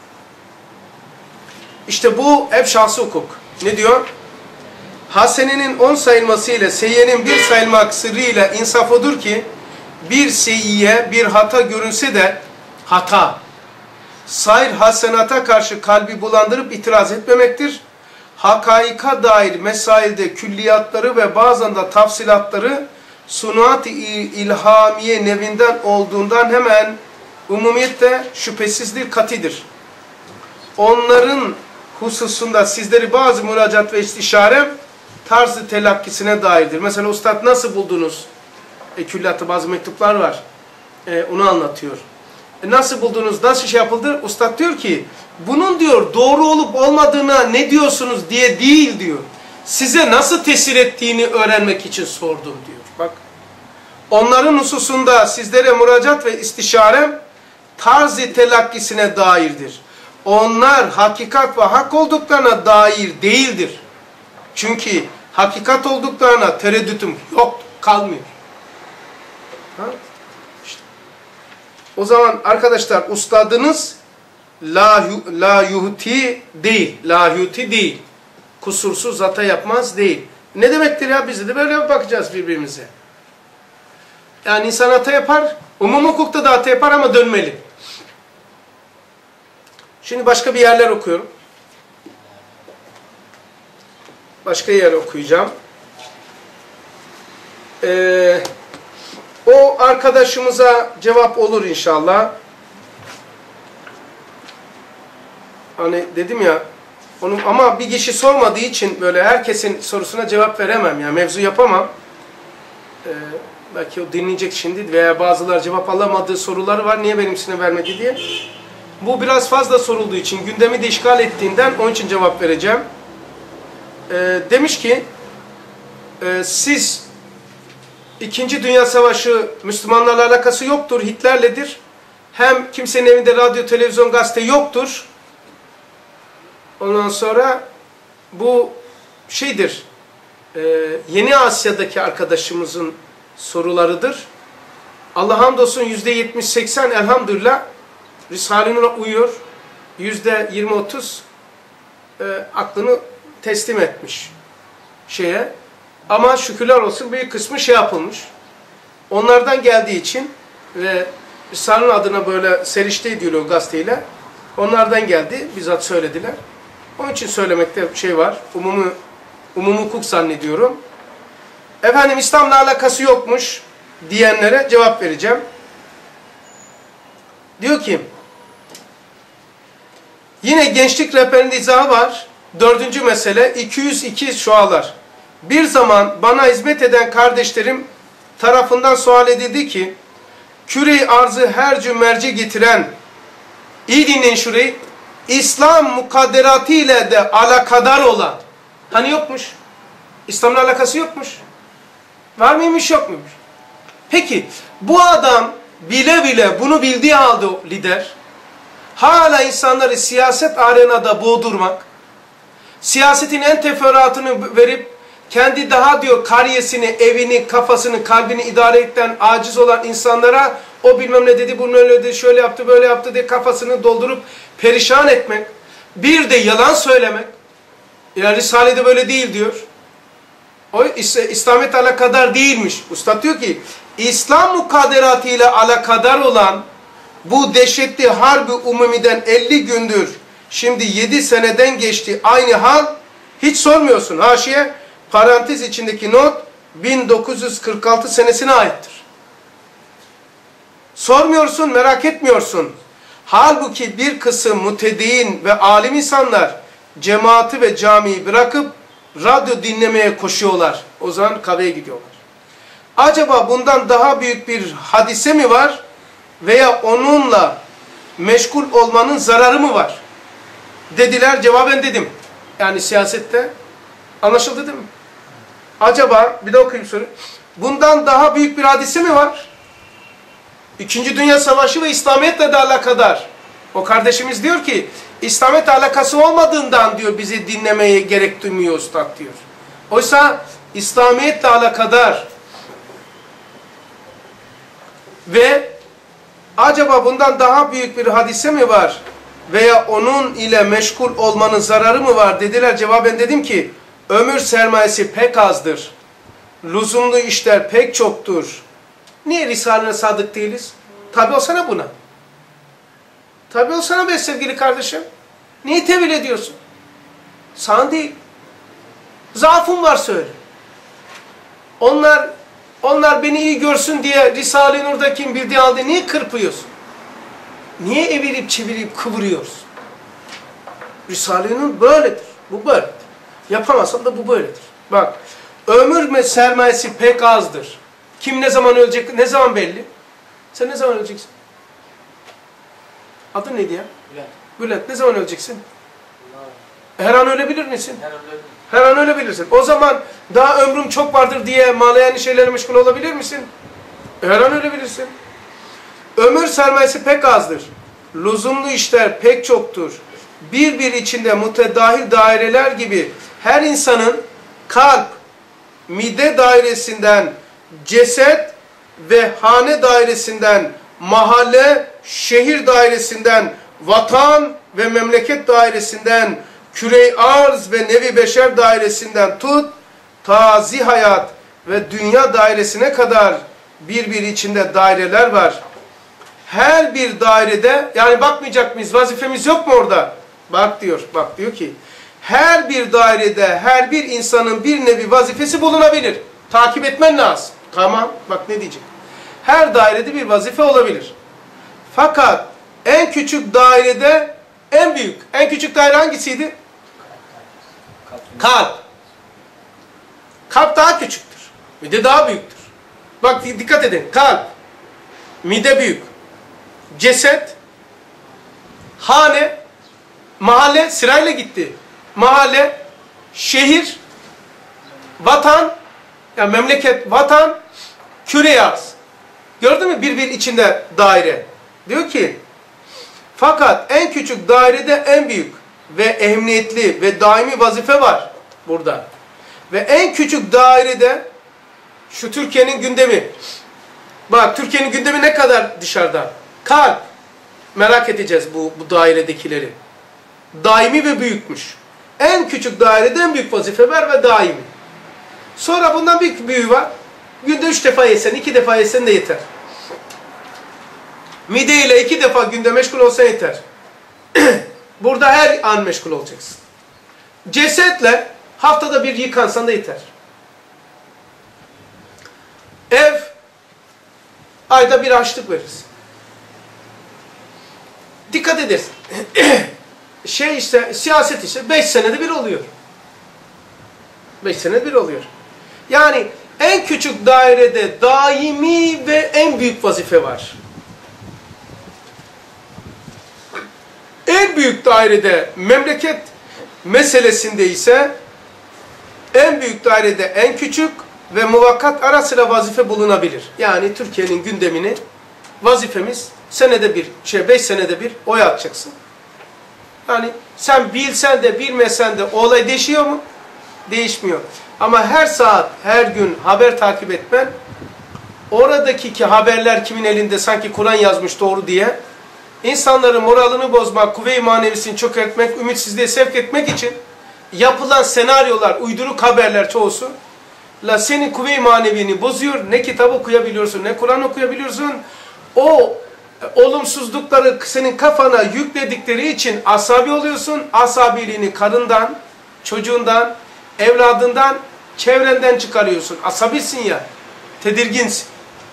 İşte bu hep şahsi hukuk. Ne diyor? Hasenenin 10 sayılmasıyla seyyiyenin 1 sayılmak sırrıyla insaf odur ki bir seyyiye bir hata görünse de hata sair hasenata karşı kalbi bulandırıp itiraz etmemektir. Hakaika dair mesailde külliyatları ve bazen de tafsilatları sunat-ı ilhamiye nevinden olduğundan hemen umumiyette şüphesizdir, katidir. Onların hususunda sizleri bazı müracaat ve istişare tarzı telakkisine dairdir. Mesela ustad nasıl buldunuz? Külliyatı bazı mektuplar var. Onu anlatıyor. Nasıl buldunuz? Nasıl şey yapıldı? Ustad diyor ki bunun diyor doğru olup olmadığına ne diyorsunuz diye değil diyor. Size nasıl tesir ettiğini öğrenmek için sordum diyor. Bak. Onların hususunda sizlere müracaat ve istişare tarz-ı telakkisine dairdir. Onlar hakikat ve hak olduklarına dair değildir. Çünkü hakikat olduklarına tereddütüm yok, kalmıyor. Ha? İşte. O zaman arkadaşlar ustadınız la yuhti değil. La yuhti değil. Kusursuz hata yapmaz değil. Ne demektir ya? Biz de böyle bakacağız birbirimize. Yani insan hata yapar. Umum hukukta da hata yapar ama dönmeli. Şimdi başka bir yerler okuyorum. Başka yer okuyacağım. O arkadaşımıza cevap olur inşallah. Hani dedim ya, onu ama bir kişi sormadığı için böyle herkesin sorusuna cevap veremem ya, mevzu yapamam. Belki o dinleyecek şimdi veya bazılar cevap alamadığı soruları var, niye benimsine vermedi diye. Bu biraz fazla sorulduğu için, gündemi de işgal ettiğinden onun için cevap vereceğim. Demiş ki, siz İkinci Dünya Savaşı Müslümanlarla alakası yoktur, Hitler'ledir. Hem kimsenin evinde radyo, televizyon, gazete yoktur. Ondan sonra bu şeydir, Yeni Asya'daki arkadaşımızın sorularıdır. Allah hamdolsun %70-80 elhamdülillah Risale-i Nur'a uyuyor. %20-30 aklını teslim etmiş şeye. Ama şükürler olsun büyük kısmı şey yapılmış. Onlardan geldiği için ve Risale'nin adına böyle serişte ediliyor gazeteyle. Onlardan geldi, bizzat söylediler. Onun için söylemekte şey var, umumi hukuk zannediyorum. Efendim İslam'la alakası yokmuş diyenlere cevap vereceğim. Diyor ki, yine gençlik rehberinde izahı var. 4. mesele 202 şualar. Bir zaman bana hizmet eden kardeşlerim tarafından sual edildi ki, küre-i arzı hercü merci getiren, iyi dinleyin şurayı, İslam mukadderatı ile de alakadar olan, hani yokmuş, İslam'la alakası yokmuş, var mıymış yok muymuş? Peki bu adam bile bile bunu bildiği halde lider, hala insanları siyaset arenada boğdurmak, siyasetin en teferruatını verip, kendi daha diyor kariyesini, evini, kafasını, kalbini idare ettikten aciz olan insanlara o bilmem ne dedi, bunu öyle dedi, şöyle yaptı, böyle yaptı diye kafasını doldurup perişan etmek. Bir de yalan söylemek. Yani Risale'de böyle değil diyor. O İslamiyet alakadar değilmiş. Üstad diyor ki, İslam mukadderatı ile alakadar olan bu dehşetli harbi umumiden 50 gündür, şimdi 7 seneden geçti aynı hal, hiç sormuyorsun. Haşiye, parantez içindeki not 1946 senesine aittir. Sormuyorsun, merak etmiyorsun. Halbuki bir kısım mütedeyyin ve alim insanlar cemaati ve camiyi bırakıp radyo dinlemeye koşuyorlar. O zaman kahveye gidiyorlar. Acaba bundan daha büyük bir hadise mi var? Veya onunla meşgul olmanın zararı mı var? Dediler, cevaben dedim. Yani siyasette anlaşıldı değil mi? Acaba, bir de okuyayım soru. Bundan daha büyük bir hadise mi var? İkinci Dünya Savaşı ve İslamiyet'le de alakadar. O kardeşimiz diyor ki, İslamiyet'le alakası olmadığından diyor bizi dinlemeye gerek duymuyor Üstad diyor. Oysa İslamiyet'le alakadar. Ve acaba bundan daha büyük bir hadise mi var? Veya onun ile meşgul olmanın zararı mı var? Dediler, cevaben dedim ki, ömür sermayesi pek azdır. Lüzumlu işler pek çoktur. Niye Risale'ne sadık değiliz? Tabi olsana buna. Tabi olsana be sevgili kardeşim. Niye tevil ediyorsun? Sana değil. Zaafın var söyle. Onlar beni iyi görsün diye Risale-i Nur'daki bildiği halde niye kırpıyorsun? Niye evirip çevirip kıvırıyorsun? Risale-i Nur böyledir. Bu böyledir. Yapamazsan da bu böyledir. Bak, ömür sermayesi pek azdır. Kim ne zaman ölecek, ne zaman belli? Sen ne zaman öleceksin? Adın neydi ya? Bülent. Bülent, ne zaman öleceksin? Her an ölebilir misin? Her an ölebilirsin. O zaman daha ömrüm çok vardır diye malayan şeylerle meşgul olabilir misin? Her an ölebilirsin. Ömür sermayesi pek azdır. Lüzumlu işler pek çoktur. Bir içinde mütedahil daireler gibi her insanın kalp, mide dairesinden, ceset ve hane dairesinden, mahalle, şehir dairesinden, vatan ve memleket dairesinden, küre-i arz ve nevi beşer dairesinden tut, ta zihayat ve dünya dairesine kadar bir içinde daireler var. Her bir dairede, yani bakmayacak mıyız? Vazifemiz yok mu orada? Bak diyor ki, her bir dairede, her bir insanın bir nevi vazifesi bulunabilir. Takip etmen lazım. Tamam, bak ne diyecek? Her dairede bir vazife olabilir. Fakat en küçük dairede en büyük. En küçük daire hangisiydi? Kalp. Kalp daha küçüktür. Mide daha büyüktür. Bak dikkat edin. Kalp, mide büyük. Ceset, hane, mahalle sırayla gitti. Mahalle, şehir, vatan, yani memleket, vatan, küre arz. Gördün mü? Bir içinde daire. Diyor ki, fakat en küçük dairede en büyük ve ehemmiyetli ve daimi vazife var burada. Ve en küçük dairede şu Türkiye'nin gündemi. Bak Türkiye'nin gündemi ne kadar dışarıda? Kalp. Merak edeceğiz bu dairedekileri. Daimi ve büyükmüş. En küçük dairede en büyük vazife var ve daimi. Sonra bundan bir büyüğü var. Günde 3 defa yesen, 2 defa yesen de yeter. Mide ile 2 defa günde meşgul olsan yeter. Burada her an meşgul olacaksın. Cesetle haftada bir yıkansan da yeter. Ev, ayda bir harçlık veririz. Dikkat edersin. Siyaset işte 5 senede bir oluyor. 5 senede bir oluyor. Yani en küçük dairede daimi ve en büyük vazife var. En büyük dairede memleket meselesinde ise en büyük dairede en küçük ve muvakkat ara sıra vazife bulunabilir. Yani Türkiye'nin gündemini vazifemiz senede bir, 5 senede bir oy atacaksın. Yani sen bilsen de bilmesen de o olay değişiyor mu? Değişmiyor. Ama her saat, her gün haber takip etmen, oradaki haberler kimin elinde sanki Kur'an yazmış doğru diye, insanların moralini bozmak, kuvve-i manevisini çökertmek, ümitsizliğe sevk etmek için yapılan senaryolar, uyduruk haberler çoğusu, senin kuvve-i manevini bozuyor. Ne kitap okuyabiliyorsun, ne Kur'an okuyabiliyorsun. O olumsuzlukları senin kafana yükledikleri için asabi oluyorsun. Asabiliğini karından, çocuğundan, evladından, çevrenden çıkarıyorsun. Asabisin ya, tedirginsin.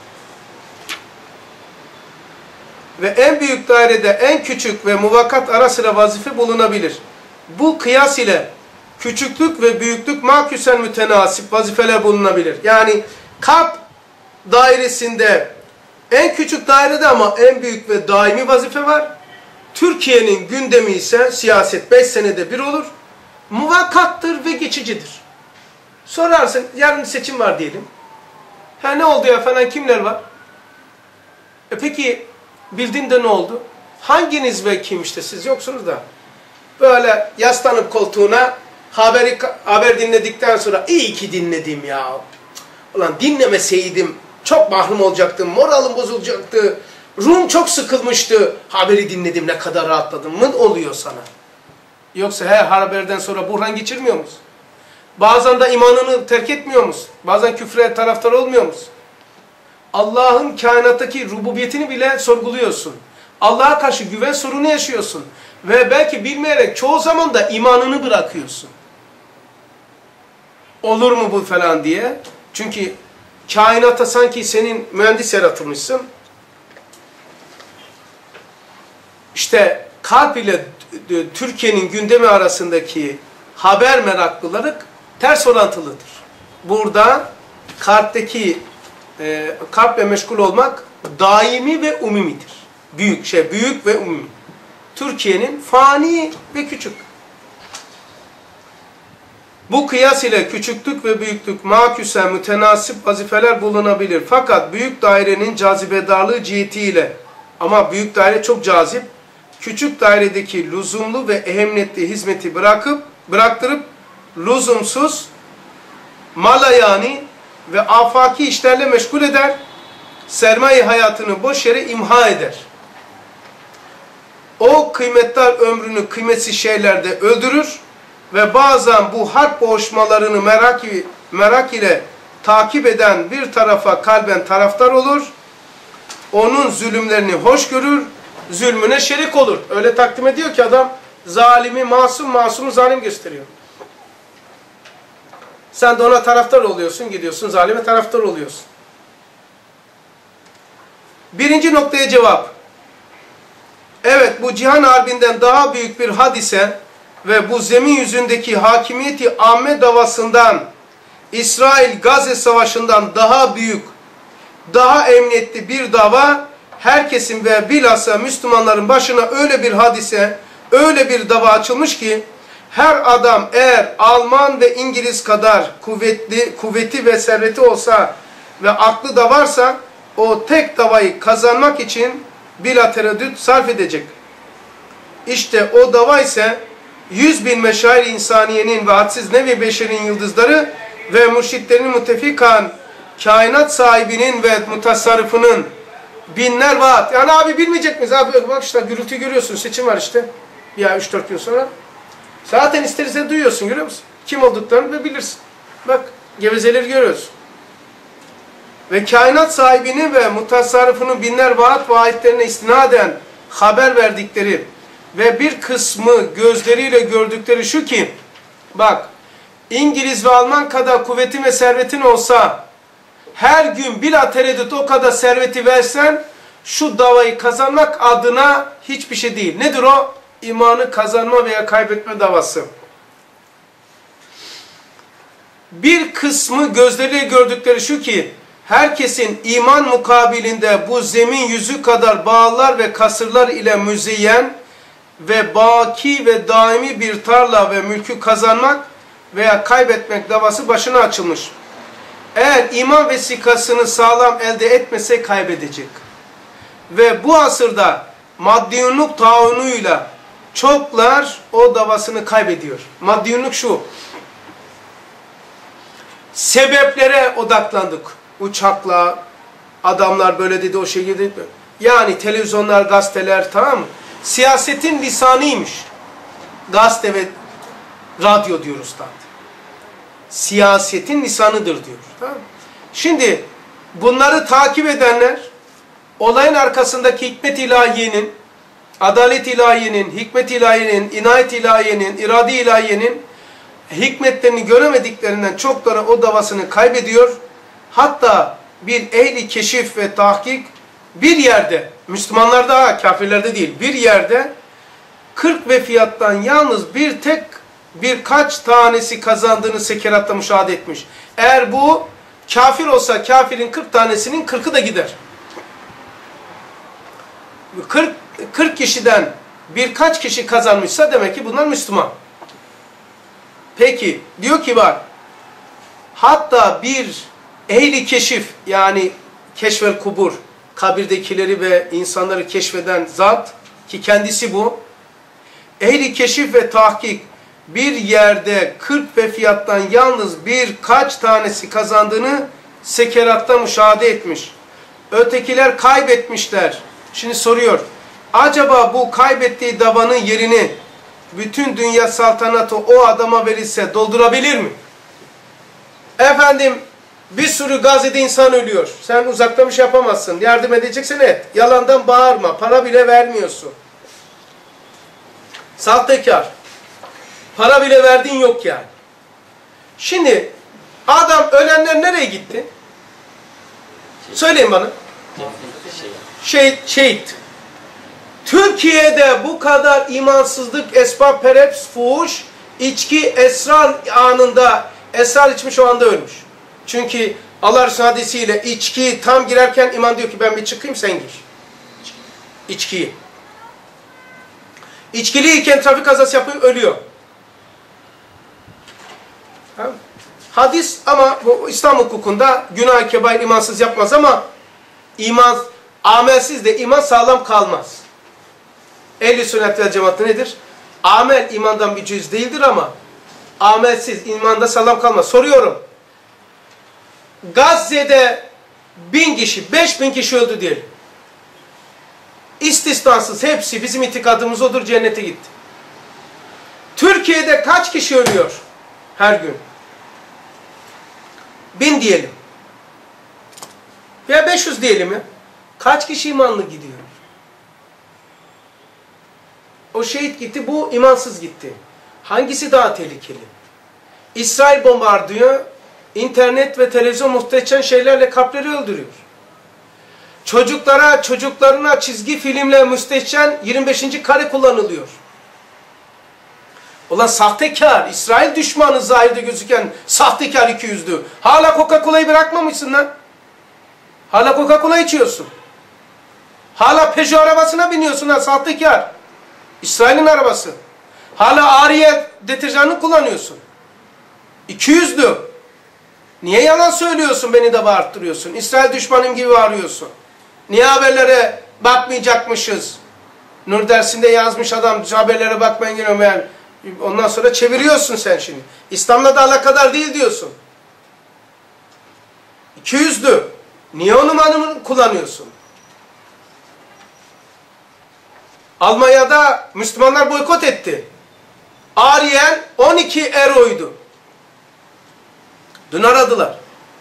Ve en büyük dairede en küçük ve muvakkat ara sıra vazife bulunabilir. Bu kıyas ile küçüklük ve büyüklük maküsen mütenasip vazifeler bulunabilir. Yani kalp dairesinde en küçük dairede ama en büyük ve daimi vazife var. Türkiye'nin gündemi ise siyaset 5 senede bir olur. Muvakkattır ve geçicidir. Sorarsın, yarın seçim var diyelim. Ne oldu ya falan, kimler var? Peki bildin de ne oldu? Hanginiz ve kim, işte siz yoksunuz da. Böyle yaslanıp koltuğuna haber dinledikten sonra iyi ki dinledim ya. Ulan dinlemeseydim çok mahrum olacaktım, moralim bozulacaktı. Ruhum çok sıkılmıştı. Haberi dinledim, ne kadar rahatladım mı oluyor sana? Yoksa her haberden sonra buhran geçirmiyor musun? Bazen de imanını terk etmiyor musun? Bazen küfre taraftar olmuyor musun? Allah'ın kainattaki rububiyetini bile sorguluyorsun. Allah'a karşı güven sorunu yaşıyorsun. Ve belki bilmeyerek çoğu zaman da imanını bırakıyorsun. Olur mu bu falan diye. Çünkü kainata sanki senin mühendis yaratılmışsın. İşte kalp ile Türkiye'nin gündemi arasındaki haber meraklıları ters orantılıdır. Burada kalple meşgul olmak daimi ve umumidir. Büyük ve umumi. Türkiye'nin fani ve küçük. Bu kıyas ile küçüklük ve büyüklük maküse mütenasip vazifeler bulunabilir. Fakat büyük dairenin cazibedarlığı cihetiyle Ama büyük daire çok cazip. Küçük dairedeki lüzumlu ve ehemmiyetli hizmeti bıraktırıp lüzumsuz, malayani ve afaki işlerle meşgul eder. Sermaye hayatını boş yere imha eder. O kıymetli ömrünü kıymetsiz şeylerde öldürür ve bazen bu harp boğuşmalarını merak ile takip eden bir tarafa kalben taraftar olur. Onun zulümlerini hoş görür, zulmüne şerik olur. Öyle takdim ediyor ki adam zalimi masum, masumu zalim gösteriyor. Sen de ona taraftar oluyorsun, gidiyorsun zalime taraftar oluyorsun. Birinci noktaya cevap. Evet, bu cihan harbinden daha büyük bir hadise ve bu zemin yüzündeki hakimiyeti amme davasından, İsrail-Gazze savaşından daha büyük, daha emniyetli bir dava, herkesin ve bilhassa Müslümanların başına öyle bir hadise, öyle bir dava açılmış ki, her adam eğer Alman ve İngiliz kadar kuvveti ve serveti olsa ve aklı da varsa, o tek davayı kazanmak için bila tereddüt sarf edecek. İşte o dava ise 100.000 meşair insaniyenin ve hadsiz nevi beşerin yıldızları ve mürşitlerinin müttefikan kainat sahibinin ve mutasarrıfının binler vaat. Yani abi bilmeyecek miyiz? Abi bak işte gürültü görüyorsun. Seçim var işte. Ya 3-4 gün sonra. Zaten istersen duyuyorsun, görüyor musun? Kim olduklarını ve bilirsin. Bak gevezeleri görüyoruz. Ve kainat sahibinin ve mutasarrıfının binler vaat vaatlerine istinaden haber verdikleri ve bir kısmı gözleriyle gördükleri şu ki, bak İngiliz ve Alman kadar kuvvetin ve servetin olsa, her gün bila tereddüt o kadar serveti versen, şu davayı kazanmak adına hiçbir şey değil. Nedir o? İmanı kazanma veya kaybetme davası. Bir kısmı gözleriyle gördükleri şu ki, herkesin iman mukabilinde bu zemin yüzü kadar bağlar ve kasırlar ile müzeyyen ve baki ve daimi bir tarla ve mülkü kazanmak veya kaybetmek davası başına açılmış. Eğer iman vesikasını sağlam elde etmese kaybedecek. Ve bu asırda maddiyunluk taunuyla çoklar o davasını kaybediyor. Maddiyunluk şu: sebeplere odaklandık. Uçakla, adamlar böyle dedi, o şey dedi. Yani televizyonlar, gazeteler, tamam mı? Siyasetin lisanıymış. Gazete ve radyo diyoruz zaten. Siyasetin lisanıdır diyor. Tamam mı? Şimdi bunları takip edenler, olayın arkasındaki hikmet ilahiyenin, adalet ilahiyenin, hikmet ilahiyenin, inayet ilahiyenin, irade ilahiyenin hikmetlerini göremediklerinden çokları o davasını kaybediyor. Hatta bir ehli keşif ve tahkik bir yerde, Müslümanlarda, kafirlerde değil, bir yerde 40 ve fiyattan yalnız birkaç tanesi kazandığını sekeratta müşahede etmiş. Eğer bu kafir olsa kafirin 40 tanesinin 40'ı da gider. 40 kişiden birkaç kişi kazanmışsa demek ki bunlar Müslüman. Peki diyor ki bak, hatta bir ehli keşif, yani keşfel kubur, kabirdekileri ve insanları keşfeden zat ki kendisi bu, ehli keşif ve tahkik bir yerde 40 ve fiyattan yalnız birkaç tanesi kazandığını sekeratta müşahede etmiş. Ötekiler kaybetmişler. Şimdi soruyor, acaba bu kaybettiği davanın yerini bütün dünya saltanatı o adama verilse doldurabilir mi? Efendim, bir sürü Gazze'de insan ölüyor. Sen uzakta bir şey yapamazsın. Yardım edeceksen et. Yalandan bağırma. Para bile vermiyorsun. Sahtekar. Para bile verdiğin yok yani. Şimdi adam, ölenler nereye gitti? Söyleyin bana. Şehit. Türkiye'de bu kadar imansızlık, esbab, pereps, fuhuş, içki, esrar anında, esrar içmiş o anda ölmüş. Çünkü Allah Resulü hadisiyle içki tam girerken iman diyor ki ben bir çıkayım sen gir. İçkiyi. İçkiliyken trafik kazası yapıyor, ölüyor. Tamam. Hadis, ama bu İslam hukukunda günah-ı kebair imansız yapmaz, ama Amelsiz de iman sağlam kalmaz. Ehl-i sünnet vel cemaat nedir? Amel imandan bir cüz değildir ama amelsiz imanda sağlam kalmaz. Soruyorum. Gazze'de 1000 kişi, 5000 kişi öldü diyelim. İstisnasız hepsi bizim itikadımız odur, cennete gitti. Türkiye'de kaç kişi ölüyor her gün? 1000 diyelim. Veya 500 diyelim ya. Kaç kişi imanlı gidiyor? O şehit gitti, bu imansız gitti. Hangisi daha tehlikeli? İsrail bombardıyo, internet ve televizyon muhteşem şeylerle kalpleri öldürüyor. Çocuklarına çizgi filmle müstehcen 25. kare kullanılıyor. Ulan sahtekar, İsrail düşmanı zahirde gözüken sahtekar ikiyüzlü. Hala Coca-Cola'yı bırakmamışsın lan. Hala Coca-Cola içiyorsun. Hala Peugeot arabasına biniyorsun lan sahtekar. İsrail'in arabası. Hala Ariel deterjanını kullanıyorsun. İkiyüzlü. Niye yalan söylüyorsun, beni de bağırttırıyorsun? İsrail düşmanım gibi bağırıyorsun. Niye haberlere bakmayacakmışız? Nur dersinde yazmış adam, haberlere bakmayın geliyorum. Ondan sonra çeviriyorsun sen şimdi. İslam'la da alakadar değil diyorsun. İkiyüzlü. Niye onu kullanıyorsun? Almanya'da Müslümanlar boykot etti. Ariel 12 euroydu. Dün aradılar.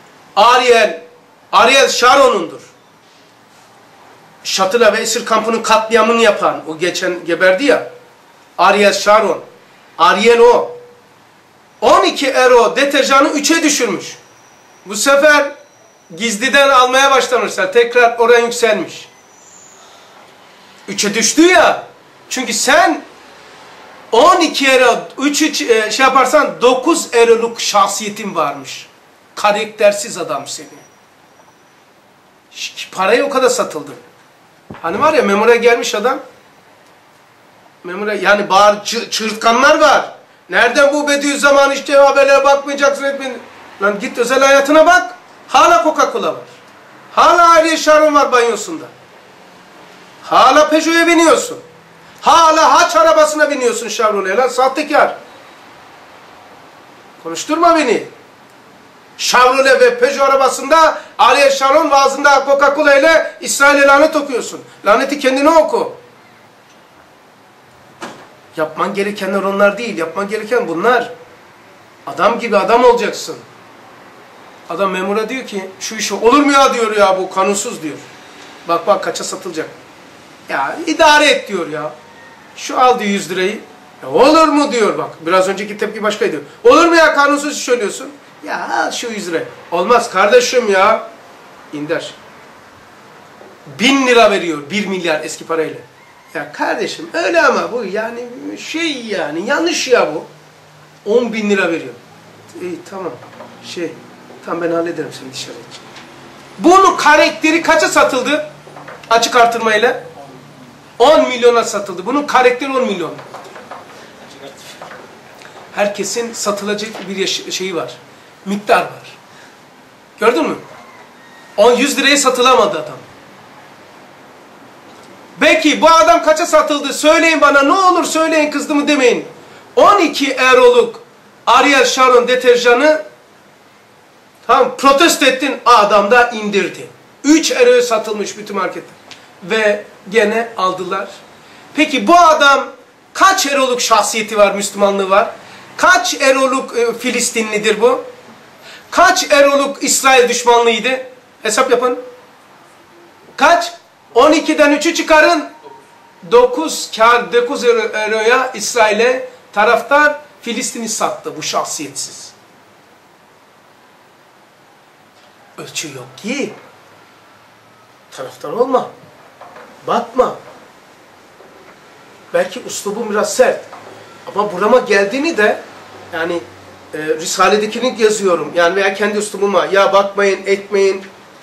Ariel Sharon'undur. Şatıla ve esir kampının katliamını yapan, o geçen geberdi ya. Ariel Sharon. Ariel o. 12 euro deterjanı 3'e düşürmüş. Bu sefer gizliden almaya başlamışlar. Tekrar oran yükselmiş. 3'e düştü ya. Çünkü sen 12 euro 3'ü şey yaparsan 9 euroluk şahsiyetin varmış. Karaktersiz adam seni. Parayı o kadar satıldı. Hani var ya memura gelmiş adam. Memura yani çığırtkanlar var. Nereden bu Bediüzzaman işte haberlere bakmayacaksın etmeyin. Lan git özel hayatına bak. Hala Coca-Cola var. Hala Ariel Sharon var banyosunda. Hala Peugeot'a biniyorsun. Hala haç arabasına biniyorsun Chevrolet'e lan sahtekar. Konuşturma beni. Chevrolet ve Peugeot arabasında Ariel Sharon vaazında Coca-Cola ile İsrail'e lanet okuyorsun. Laneti kendine oku. Yapman gerekenler onlar değil. Yapman gereken bunlar. Adam gibi adam olacaksın. Adam memura diyor ki şu işi olur mu ya diyor ya bu kanunsuz diyor. Bak bak kaça satılacak. Ya idare et diyor ya. Şu aldı 100 lirayı. Ya olur mu diyor bak. Biraz önceki tepki başkaydı. Olur mu ya kanunsuz iş söylüyorsun. Ya al şu 100 lirayı. Olmaz kardeşim ya. İnder. 1000 lira veriyor 1 milyar eski parayla. Ya kardeşim öyle ama bu yani şey yani yanlış ya bu. 10.000 lira veriyor. İyi tamam. Tamam ben hallederim seni dışarı. Bunun karakteri kaça satıldı? Açık artırmayla. 10 milyona satıldı. Bunun karakteri 10 milyon. Herkesin satılacak bir şeyi var. Miktar var. Gördün mü? 100 liraya satılamadı adam. Belki bu adam kaça satıldı? Söyleyin bana ne olur söyleyin kızdı mı demeyin. 12 euroluk Ariel Sharon deterjanı tamam protesto ettin adam da indirdi. 3 euroya satılmış bütün markette. Ve gene aldılar. Peki bu adam kaç euroluk şahsiyeti var, Müslümanlığı var? Kaç euroluk Filistinlidir bu? Kaç euroluk İsrail düşmanlığıydı? Hesap yapın. Kaç? 12'den 3'ü çıkarın. 9 euroya İsrail'e taraftar Filistin'i sattı bu şahsiyetsiz. Ölçü yok ki. Taraftar olma. Batma. Belki üslubum biraz sert. Ama burama geldiğini de yani Risale'dekini yazıyorum. Yani veya kendi üslubuma ya bakmayın, etmeyin.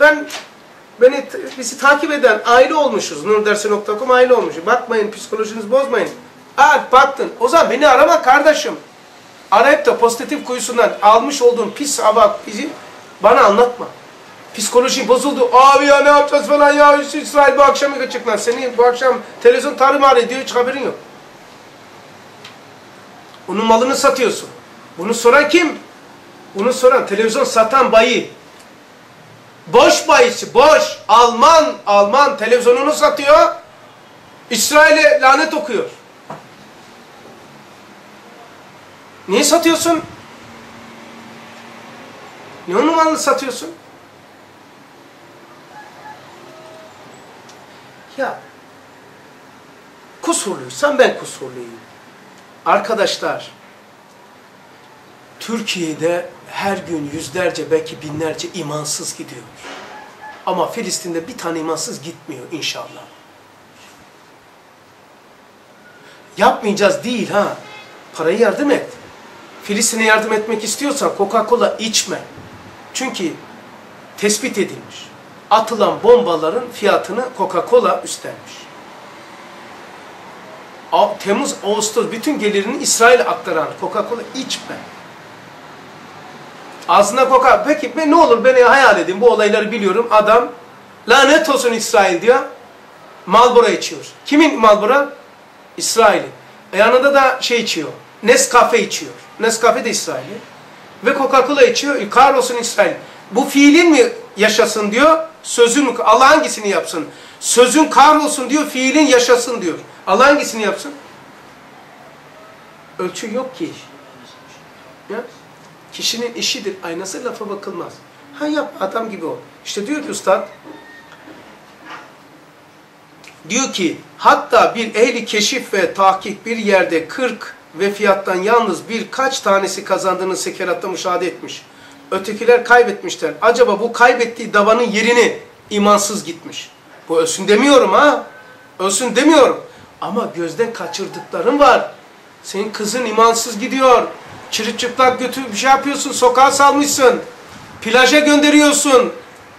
Bizi takip eden aile olmuşuz. Nurdersi.com aile olmuşuz. Bakmayın, psikolojinizi bozmayın. Baktın. O zaman beni arama kardeşim. Arayıp da pozitif kuyusundan almış olduğun pis hava bizi bana anlatma. Psikoloji bozuldu. Abi ya ne yapacağız falan ya. İsrail bu akşam mı kaçacak lan? Seni bu akşam televizyon tarumar ediyor. Hiç haberin yok. Onun malını satıyorsun. Bunu soran kim? Bunu soran televizyon satan bayi. Boş bayisi. Boş. Alman televizyonunu satıyor. İsrail'e lanet okuyor. Niye satıyorsun? Niye onun malını satıyorsun? Ya kusurluysan ben kusurluyum. Arkadaşlar, Türkiye'de her gün yüzlerce belki binlerce imansız gidiyor. Ama Filistin'de bir tane imansız gitmiyor inşallah. Yapmayacağız değil ha. Parayı yardım et. Filistin'e yardım etmek istiyorsan Coca-Cola içme. Çünkü tespit edilmiş. Atılan bombaların fiyatını Coca-Cola üstlenmiş. Temmuz, Ağustos bütün gelirini İsrail'e aktaran Coca-Cola içme. Ağzına Coca. Peki ne olur beni hayal edin, bu olayları biliyorum. Adam lanet olsun İsrail diyor. Marlboro içiyor. Kimin Marlboro? İsrail'in. Yanında da şey içiyor. Nescafe içiyor. Nescafe de İsrail'i. Ve Coca-Cola içiyor. Kahrolsun İsrail. Bu fiilin mi yaşasın diyor. Sözün Allah hangisini yapsın? Sözün kahrolsun diyor. Fiilin yaşasın diyor. Allah hangisini yapsın? Ölçü yok ki. Ya? Kişinin işidir. Aynası lafa bakılmaz. Ha yap adam gibi ol. İşte diyor ki üstad, diyor ki hatta bir ehli keşif ve tahkik bir yerde 40 ve fiyattan yalnız birkaç tanesi kazandığını sekeratta müşahede etmiş. Ötekiler kaybetmişler. Acaba bu kaybettiği davanın yerini imansız gitmiş. Bu ölsün demiyorum ha. Ölsün demiyorum. Ama gözden kaçırdıkların var. Senin kızın imansız gidiyor. Çırılçıplak götür bir şey yapıyorsun. Sokağa salmışsın. Plaja gönderiyorsun.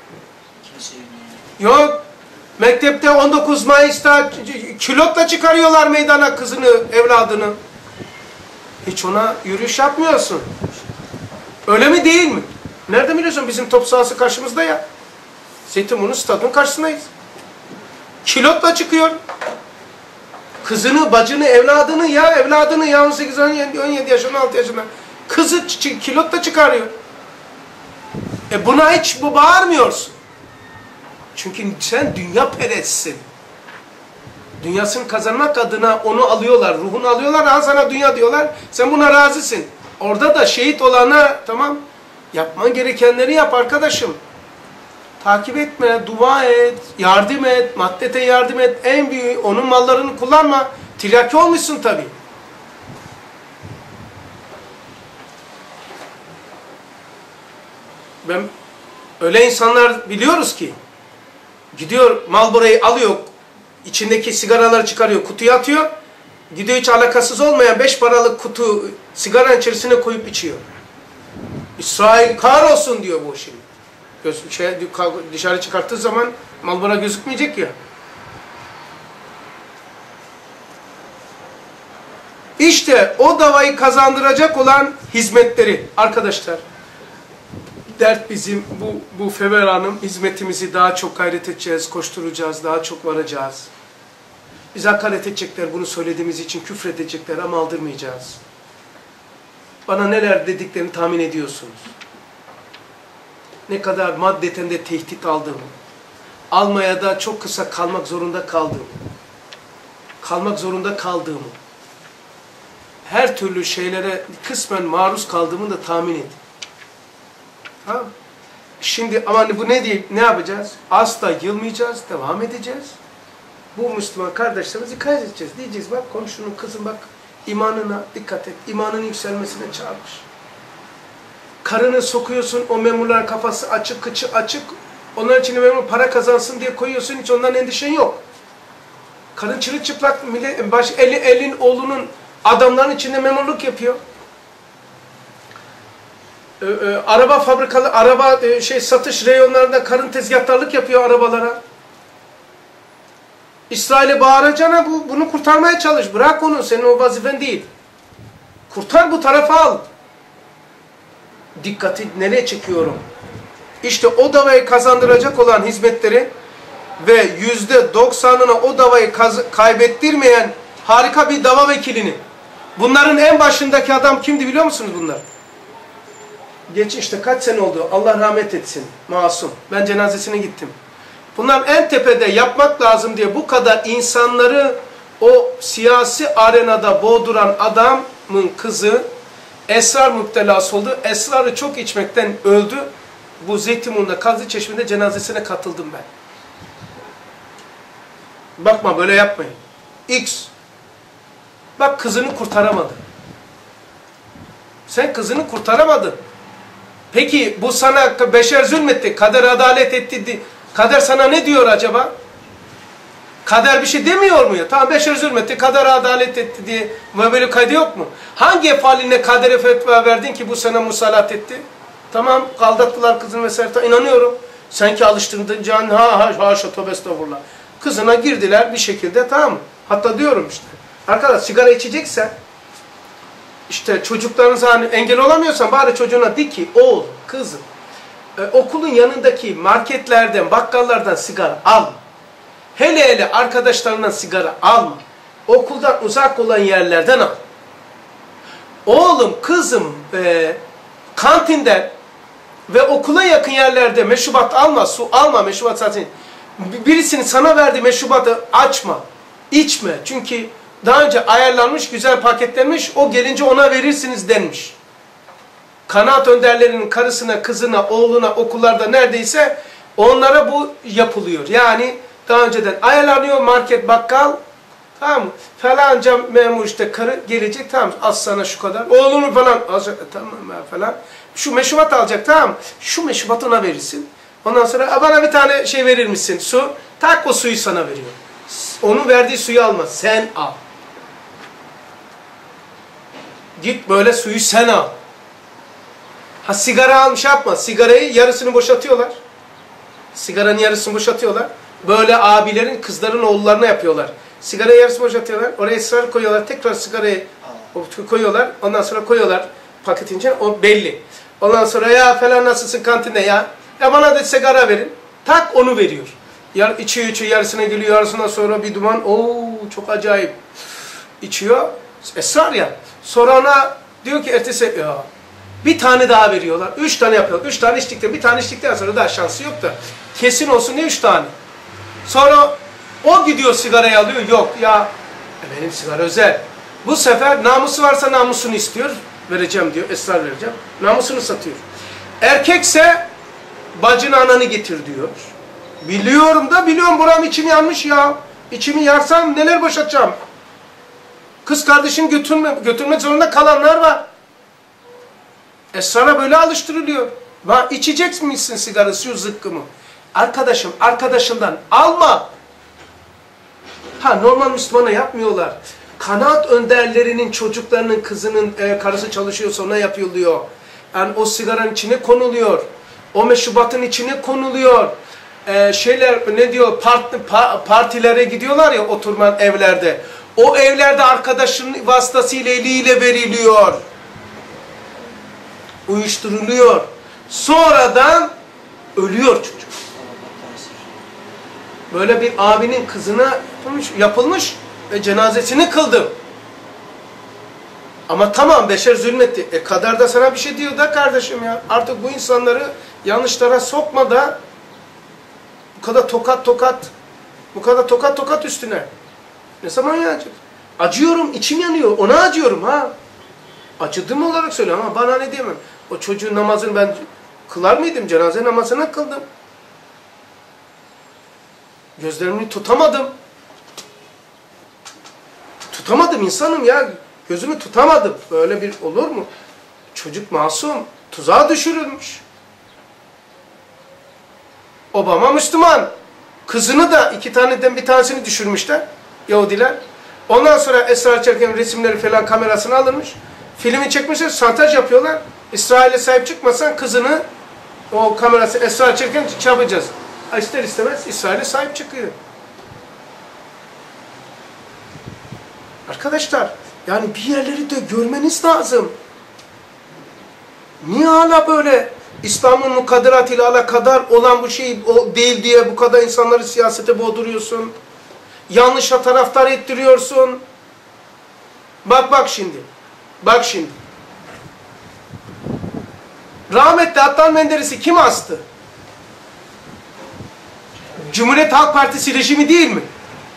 Yok. Mektepte 19 Mayıs'ta külotla çıkarıyorlar meydana kızını, evladını. Hiç ona yürüyüş yapmıyorsun. Öyle mi değil mi? Nerede biliyorsun? Bizim top sahası karşımızda ya. Zeytinburnu stadının karşısındayız. Külotla çıkıyor. Kızını, bacını, evladını ya 18, 17 yaşında, 16 yaşında. Kızı külotla çıkarıyor. Buna hiç bağırmıyorsun. Çünkü sen dünya perestsin. Dünyasını kazanmak adına onu alıyorlar, ruhunu alıyorlar, ha sana dünya diyorlar, sen buna razısın. Orada da şehit olana tamam, yapman gerekenleri yap arkadaşım. Takip etme, dua et, yardım et, maddete yardım et, en büyüğü onun mallarını kullanma. Tiryaki olmuşsun tabii. Öyle insanlar biliyoruz ki, gidiyor Marlboro'yu alıyor, içindeki sigaraları çıkarıyor, kutuya atıyor, gidiyor hiç alakasız olmayan 5 paralık kutu sigaranın içerisine koyup içiyor. İsrail kahrolsun diyor bu şimdi. Dışarı çıkarttığı zaman Marlboro gözükmeyecek ya. İşte o davayı kazandıracak olan hizmetleri arkadaşlar. Dert bizim, bu Fever Hanım, hizmetimizi daha çok gayret edeceğiz, koşturacağız, daha çok varacağız. Biz hakaret edecekler, bunu söylediğimiz için küfredecekler ama aldırmayacağız. Bana neler dediklerini tahmin ediyorsunuz. Ne kadar maddeten de tehdit aldığımı, almaya da çok kısa kalmak zorunda kaldığımı, her türlü şeylere kısmen maruz kaldığımı da tahmin edin. Ha? Şimdi ama bu ne yapacağız? Asla yılmayacağız, devam edeceğiz. Bu Müslüman kardeşlerimizi ikaz edeceğiz. Diyeceğiz bak komşunun kızın bak imanına dikkat et. İmanın yükselmesine çağırmış. Karını sokuyorsun, o memurların kafası açık, kıçı açık. Onlar için memur para kazansın diye koyuyorsun, hiç ondan endişen yok. Karın çırılçıplak, elin oğlunun adamların içinde memurluk yapıyor. Araba fabrikalı, satış reyonlarında karın tezgahtarlık yapıyor arabalara. İsrail'e bağıracağına bunu kurtarmaya çalış. Bırak onu, senin o vazifen değil. Kurtar, bu tarafa al. Dikkati nereye çekiyorum? İşte o davayı kazandıracak olan hizmetleri ve %90'ına o davayı kaybettirmeyen harika bir dava vekilini. Bunların en başındaki adam kimdi biliyor musunuz bunlar? Geç işte kaç sene oldu. Allah rahmet etsin. Masum. Ben cenazesine gittim. Bunlar en tepede yapmak lazım diye bu kadar insanları o siyasi arenada boğduran adamın kızı esrar müptelası oldu. Esrarı çok içmekten öldü. Bu Zeytinburnu'nda Kazlıçeşme'de cenazesine katıldım ben. Bakma böyle yapmayın. X. Bak kızını kurtaramadı. Sen kızını kurtaramadın. Peki bu sana beşer zulmetti, kader adalet etti. Kader sana ne diyor acaba? Kader bir şey demiyor mu ya? Tamam beşer zulmetti, kader adalet etti diye böyle kaydı yok mu? Hangi efaline kadere fetva verdin ki bu sana musallat etti? Tamam aldattılar kızını vesaire. İnanıyorum. Sen ki alıştırdın can haşa tövbe estağfurullah. Kızına girdiler bir şekilde tamam mı? Hatta diyorum işte. Arkadaş sigara içeceksen işte çocuklarınıza hani engel olamıyorsan bari çocuğuna de ki oğul, kızım okulun yanındaki marketlerden, bakkallardan sigara alma. Hele hele arkadaşlarından sigara alma. Okuldan uzak olan yerlerden al. Oğlum, kızım kantinden ve okula yakın yerlerde meşrubat alma, su alma, meşrubat zaten. Birisinin sana verdiği meşrubatı açma, içme. Çünkü daha önce ayarlanmış, güzel paketlenmiş, o gelince ona verirsiniz denmiş. Kanaat önderlerinin karısına, kızına, oğluna, okullarda neredeyse onlara bu yapılıyor. Yani daha önceden ayarlanıyor market, bakkal, tamam mı? Falanca memur işte karı gelecek, tamam az sana şu kadar, oğlunu falan alacak, tamam falan. Şu meşrubat alacak, tamam mı? Şu meşrubatı ona verirsin. Ondan sonra bana bir tane şey verir misin? Su. Tak o suyu sana veriyor. Onun verdiği suyu alma. Sen al. Git böyle suyu sen al. Ha sigara almış yapma. Sigarayı yarısını boşaltıyorlar. Sigaranın yarısını boşaltıyorlar. Böyle abilerin kızların oğullarına yapıyorlar. Sigarayı yarısını boşaltıyorlar. Oraya esrar koyuyorlar. Tekrar sigarayı koyuyorlar. Ondan sonra koyuyorlar paketin içine. O belli. Ondan sonra ya falan nasılsın kantinde ya? Ya bana da sigara verin. Tak onu veriyor. İçiyor yarısına geliyor. Yarısından sonra bir duman. Oo çok acayip. İçiyor. Esrar ya. Sonra ona diyor ki ertesi ya bir tane daha veriyorlar. 3 tane yapıyorlar. 3 tane içtikten bir tane içtikten sonra daha şansı yok da. Kesin olsun diye 3 tane. Sonra o gidiyor sigarayı alıyor. Yok ya benim sigara özel. Bu sefer namusu varsa namusunu istiyor. Vereceğim diyor. Esrar vereceğim. Namusunu satıyor. Erkekse bacını ananı getir diyor. Biliyorum da biliyorum buram içim yanmış ya. İçimi yarsam neler boşaltacağım. Kız kardeşini götürmek zorunda kalanlar var. Esrara böyle alıştırılıyor. İçecek misin sigarası zıkkımı? Arkadaşım arkadaşından alma. Ha normal Müslümana yapmıyorlar. Kanaat önderlerinin çocuklarının kızının karısı çalışıyorsa ona yapılıyor. Yani o sigaranın içine konuluyor. O meşrubatın içine konuluyor. Şeyler ne diyor partilere gidiyorlar ya oturman evlerde. O evlerde arkadaşının vasıtasıyla eliyle veriliyor. Uyuşturuluyor. Sonradan ölüyor çocuk. Böyle bir abinin kızına yapılmış ve cenazesini kıldım. Ama tamam beşer zulmetti. Kader de sana bir şey diyor da kardeşim ya. Artık bu insanları yanlışlara sokma da bu kadar tokat üstüne. Ne zaman yanacak? Acıyorum, içim yanıyor. Ona acıyorum ha. Acıdığım olarak söylüyorum ama bana ne diyemem. O çocuğun namazını ben kılar mıydım? Cenaze namazını kıldım. Gözlerimi tutamadım. Tutamadım insanım ya. Gözümü tutamadım. Böyle bir olur mu? Çocuk masum. Tuzağa düşürülmüş. Obama Müslüman. Kızını da 2 taneden bir tanesini düşürmüşler. Yahudiler. Ondan sonra esrar çeken resimleri falan kamerasına alınmış. Filmi çekmişler, santaj yapıyorlar. İsrail'e sahip çıkmasan kızını o kamerası esrar çeken çarpacağız. İster istemez İsrail'e sahip çıkıyor. Arkadaşlar yani bir yerleri de görmeniz lazım. Niye hala böyle İslam'ın mukadderatıyla alakadar olan bu şey o değil diye bu kadar insanları siyasete boğduruyorsun. Yanlışa taraftar ettiriyorsun. Bak şimdi. Bak şimdi. Rahmetli Adnan Menderes'i kim astı? Cumhuriyet Halk Partisi rejimi değil mi?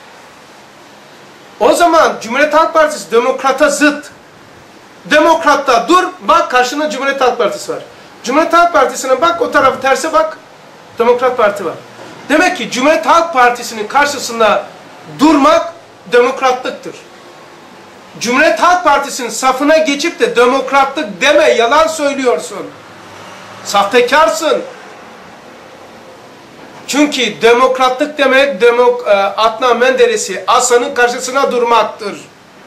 O zaman Cumhuriyet Halk Partisi demokrata zıt. Demokratta dur, bak karşında Cumhuriyet Halk Partisi var. Cumhuriyet Halk Partisi'ne bak, o tarafı terse bak, Demokrat Parti var. Demek ki Cumhuriyet Halk Partisi'nin karşısında durmak demokratlıktır. Cumhuriyet Halk Partisi'nin safına geçip de demokratlık deme, yalan söylüyorsun. Sahtekarsın. Çünkü demokratlık demek Adnan Menderes'i asanın karşısına durmaktır.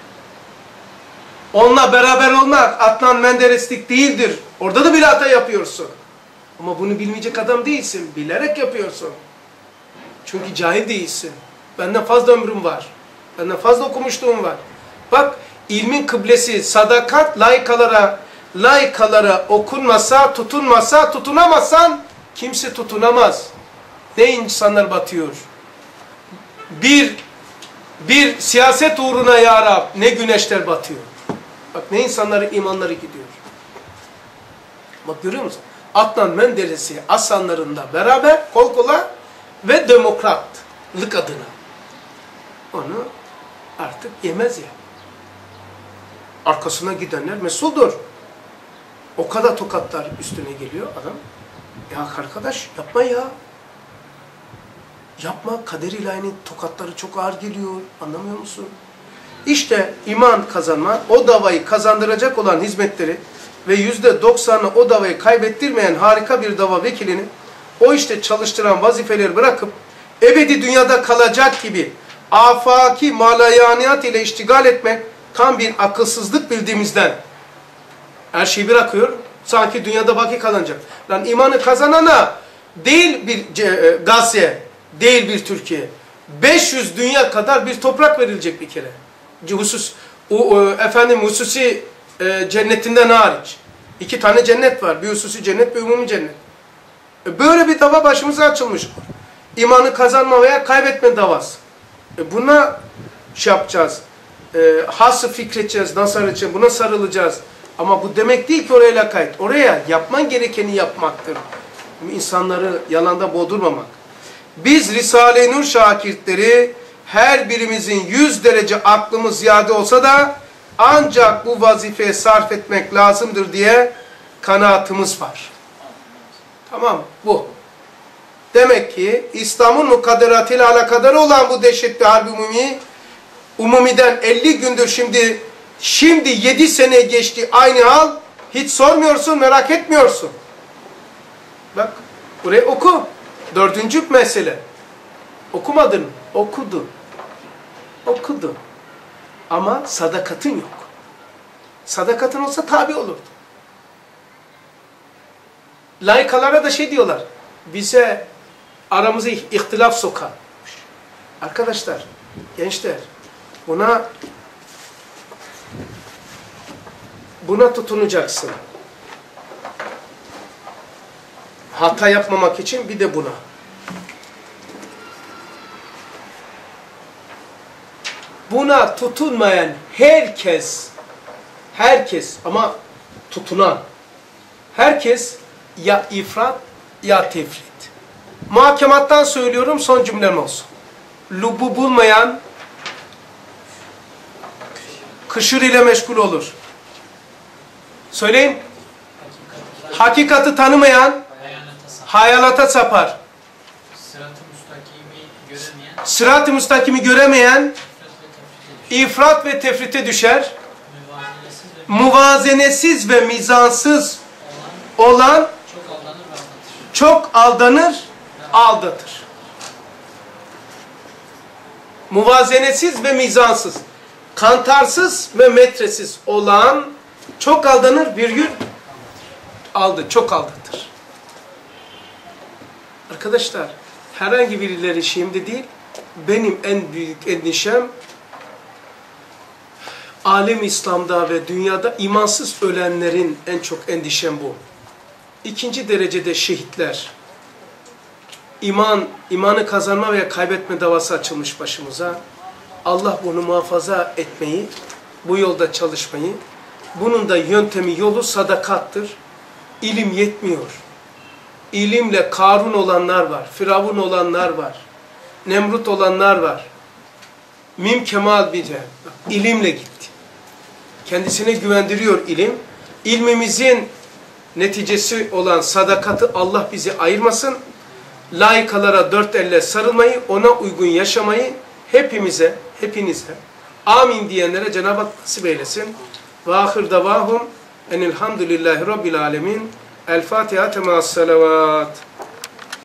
Onunla beraber olmak Adnan Mendereslik değildir. Orada da bir hata yapıyorsun. Ama bunu bilmeyecek adam değilsin. Bilerek yapıyorsun. Çünkü cahil değilsin. Benden fazla ömrüm var. Benden fazla okumuşluğum var. Bak, ilmin kıblesi sadakat laikalara okunmasa, tutunmasa, tutunamazsan kimse tutunamaz. Ne insanlar batıyor. Bir siyaset uğruna ya Rab, ne güneşler batıyor. Bak ne insanların imanları gidiyor. Bak görüyor musun? Adnan Menderes'i asanlarında beraber kol kola ve demokratlık adına. Onu artık yemez ya. Arkasına gidenler mesuldur. O kadar tokatlar üstüne geliyor adam. Ya arkadaş yapma ya. Yapma. Kader ilahinin tokatları çok ağır geliyor. Anlamıyor musun? İşte iman kazanma, o davayı kazandıracak olan hizmetleri ve %90'ını o davayı kaybettirmeyen harika bir dava vekilini o işte çalıştıran vazifeleri bırakıp ebedi dünyada kalacak gibi afaki malayaniyat ile iştigal etmek tam bir akılsızlık bildiğimizden her şeyi bırakıyor. Sanki dünyada baki kalacak. Lan imanı kazanana değil bir Gazze, değil bir Türkiye. 500 dünya kadar bir toprak verilecek bir kere. Hususi cennetinden hariç. 2 tane cennet var. Bir hususi cennet, bir umumi cennet. Böyle bir dava başımıza açılmış. İmanı kazanma veya kaybetme davası. Buna şey yapacağız. Hası fikredeceğiz, nasıl edeceğiz, buna sarılacağız. Ama bu demek değil ki oraya lakayt. Oraya yapman gerekeni yapmaktır. İnsanları yalanda boğdurmamak. Biz Risale-i Nur şakirtleri her birimizin 100 derece aklımız ziyade olsa da ancak bu vazifeye sarf etmek lazımdır diye kanaatimiz var. Tamam bu. Demek ki İslam'ın mukadderatıyla alakadar olan bu dehşetli harbi umumiden 50 gündür şimdi 7 sene geçti aynı hal, hiç sormuyorsun, merak etmiyorsun. Bak burayı oku. 4. mesele. Okumadın mı? Okudun. Okudun. Ama sadakatın yok. Sadakatın olsa tabi olurdu. Laikalara da şey diyorlar. Bize aramıza ihtilaf sokar. Arkadaşlar, gençler, buna tutunacaksın. Hata yapmamak için bir de buna. Buna tutunmayan herkes ama tutunan herkes ya ifrat ya tefrit. Muhakemattan söylüyorum, son cümlem olsun. Lubu bulmayan kışır ile meşgul olur. Söyleyin. Hakikati tanımayan hayalata sapar. Sırat-ı müstakimi göremeyen ifrat ve tefrite düşer. Muvazenesiz ve mizansız olan çok aldanır, aldatır. Muvazenesiz ve mizansız, kantarsız ve metresiz olan çok aldanır, virgül çok aldatır. Arkadaşlar, herhangi birileri şimdi değil, benim en büyük endişem alem İslam'da ve dünyada imansız ölenlerin en çok endişem bu. İkinci derecede şehitler. İmanı kazanma veya kaybetme davası açılmış başımıza. Allah bunu muhafaza etmeyi, bu yolda çalışmayı, bunun da yöntemi, yolu sadakattır. İlim yetmiyor. İlimle Karun olanlar var, Firavun olanlar var, Nemrut olanlar var. Mim kemal bir ilimle gitti. Kendisine güvendiriyor ilim. İlmimizin neticesi olan sadakatı Allah bizi ayırmasın. Laikalara dört elle sarılmayı, ona uygun yaşamayı hepimize, hepinize, amin diyenlere Cenab-ı Hak nasip eylesin. Ve ahir davahum enilhamdülillahi rabbil alemin. El Fatiha temas salavat.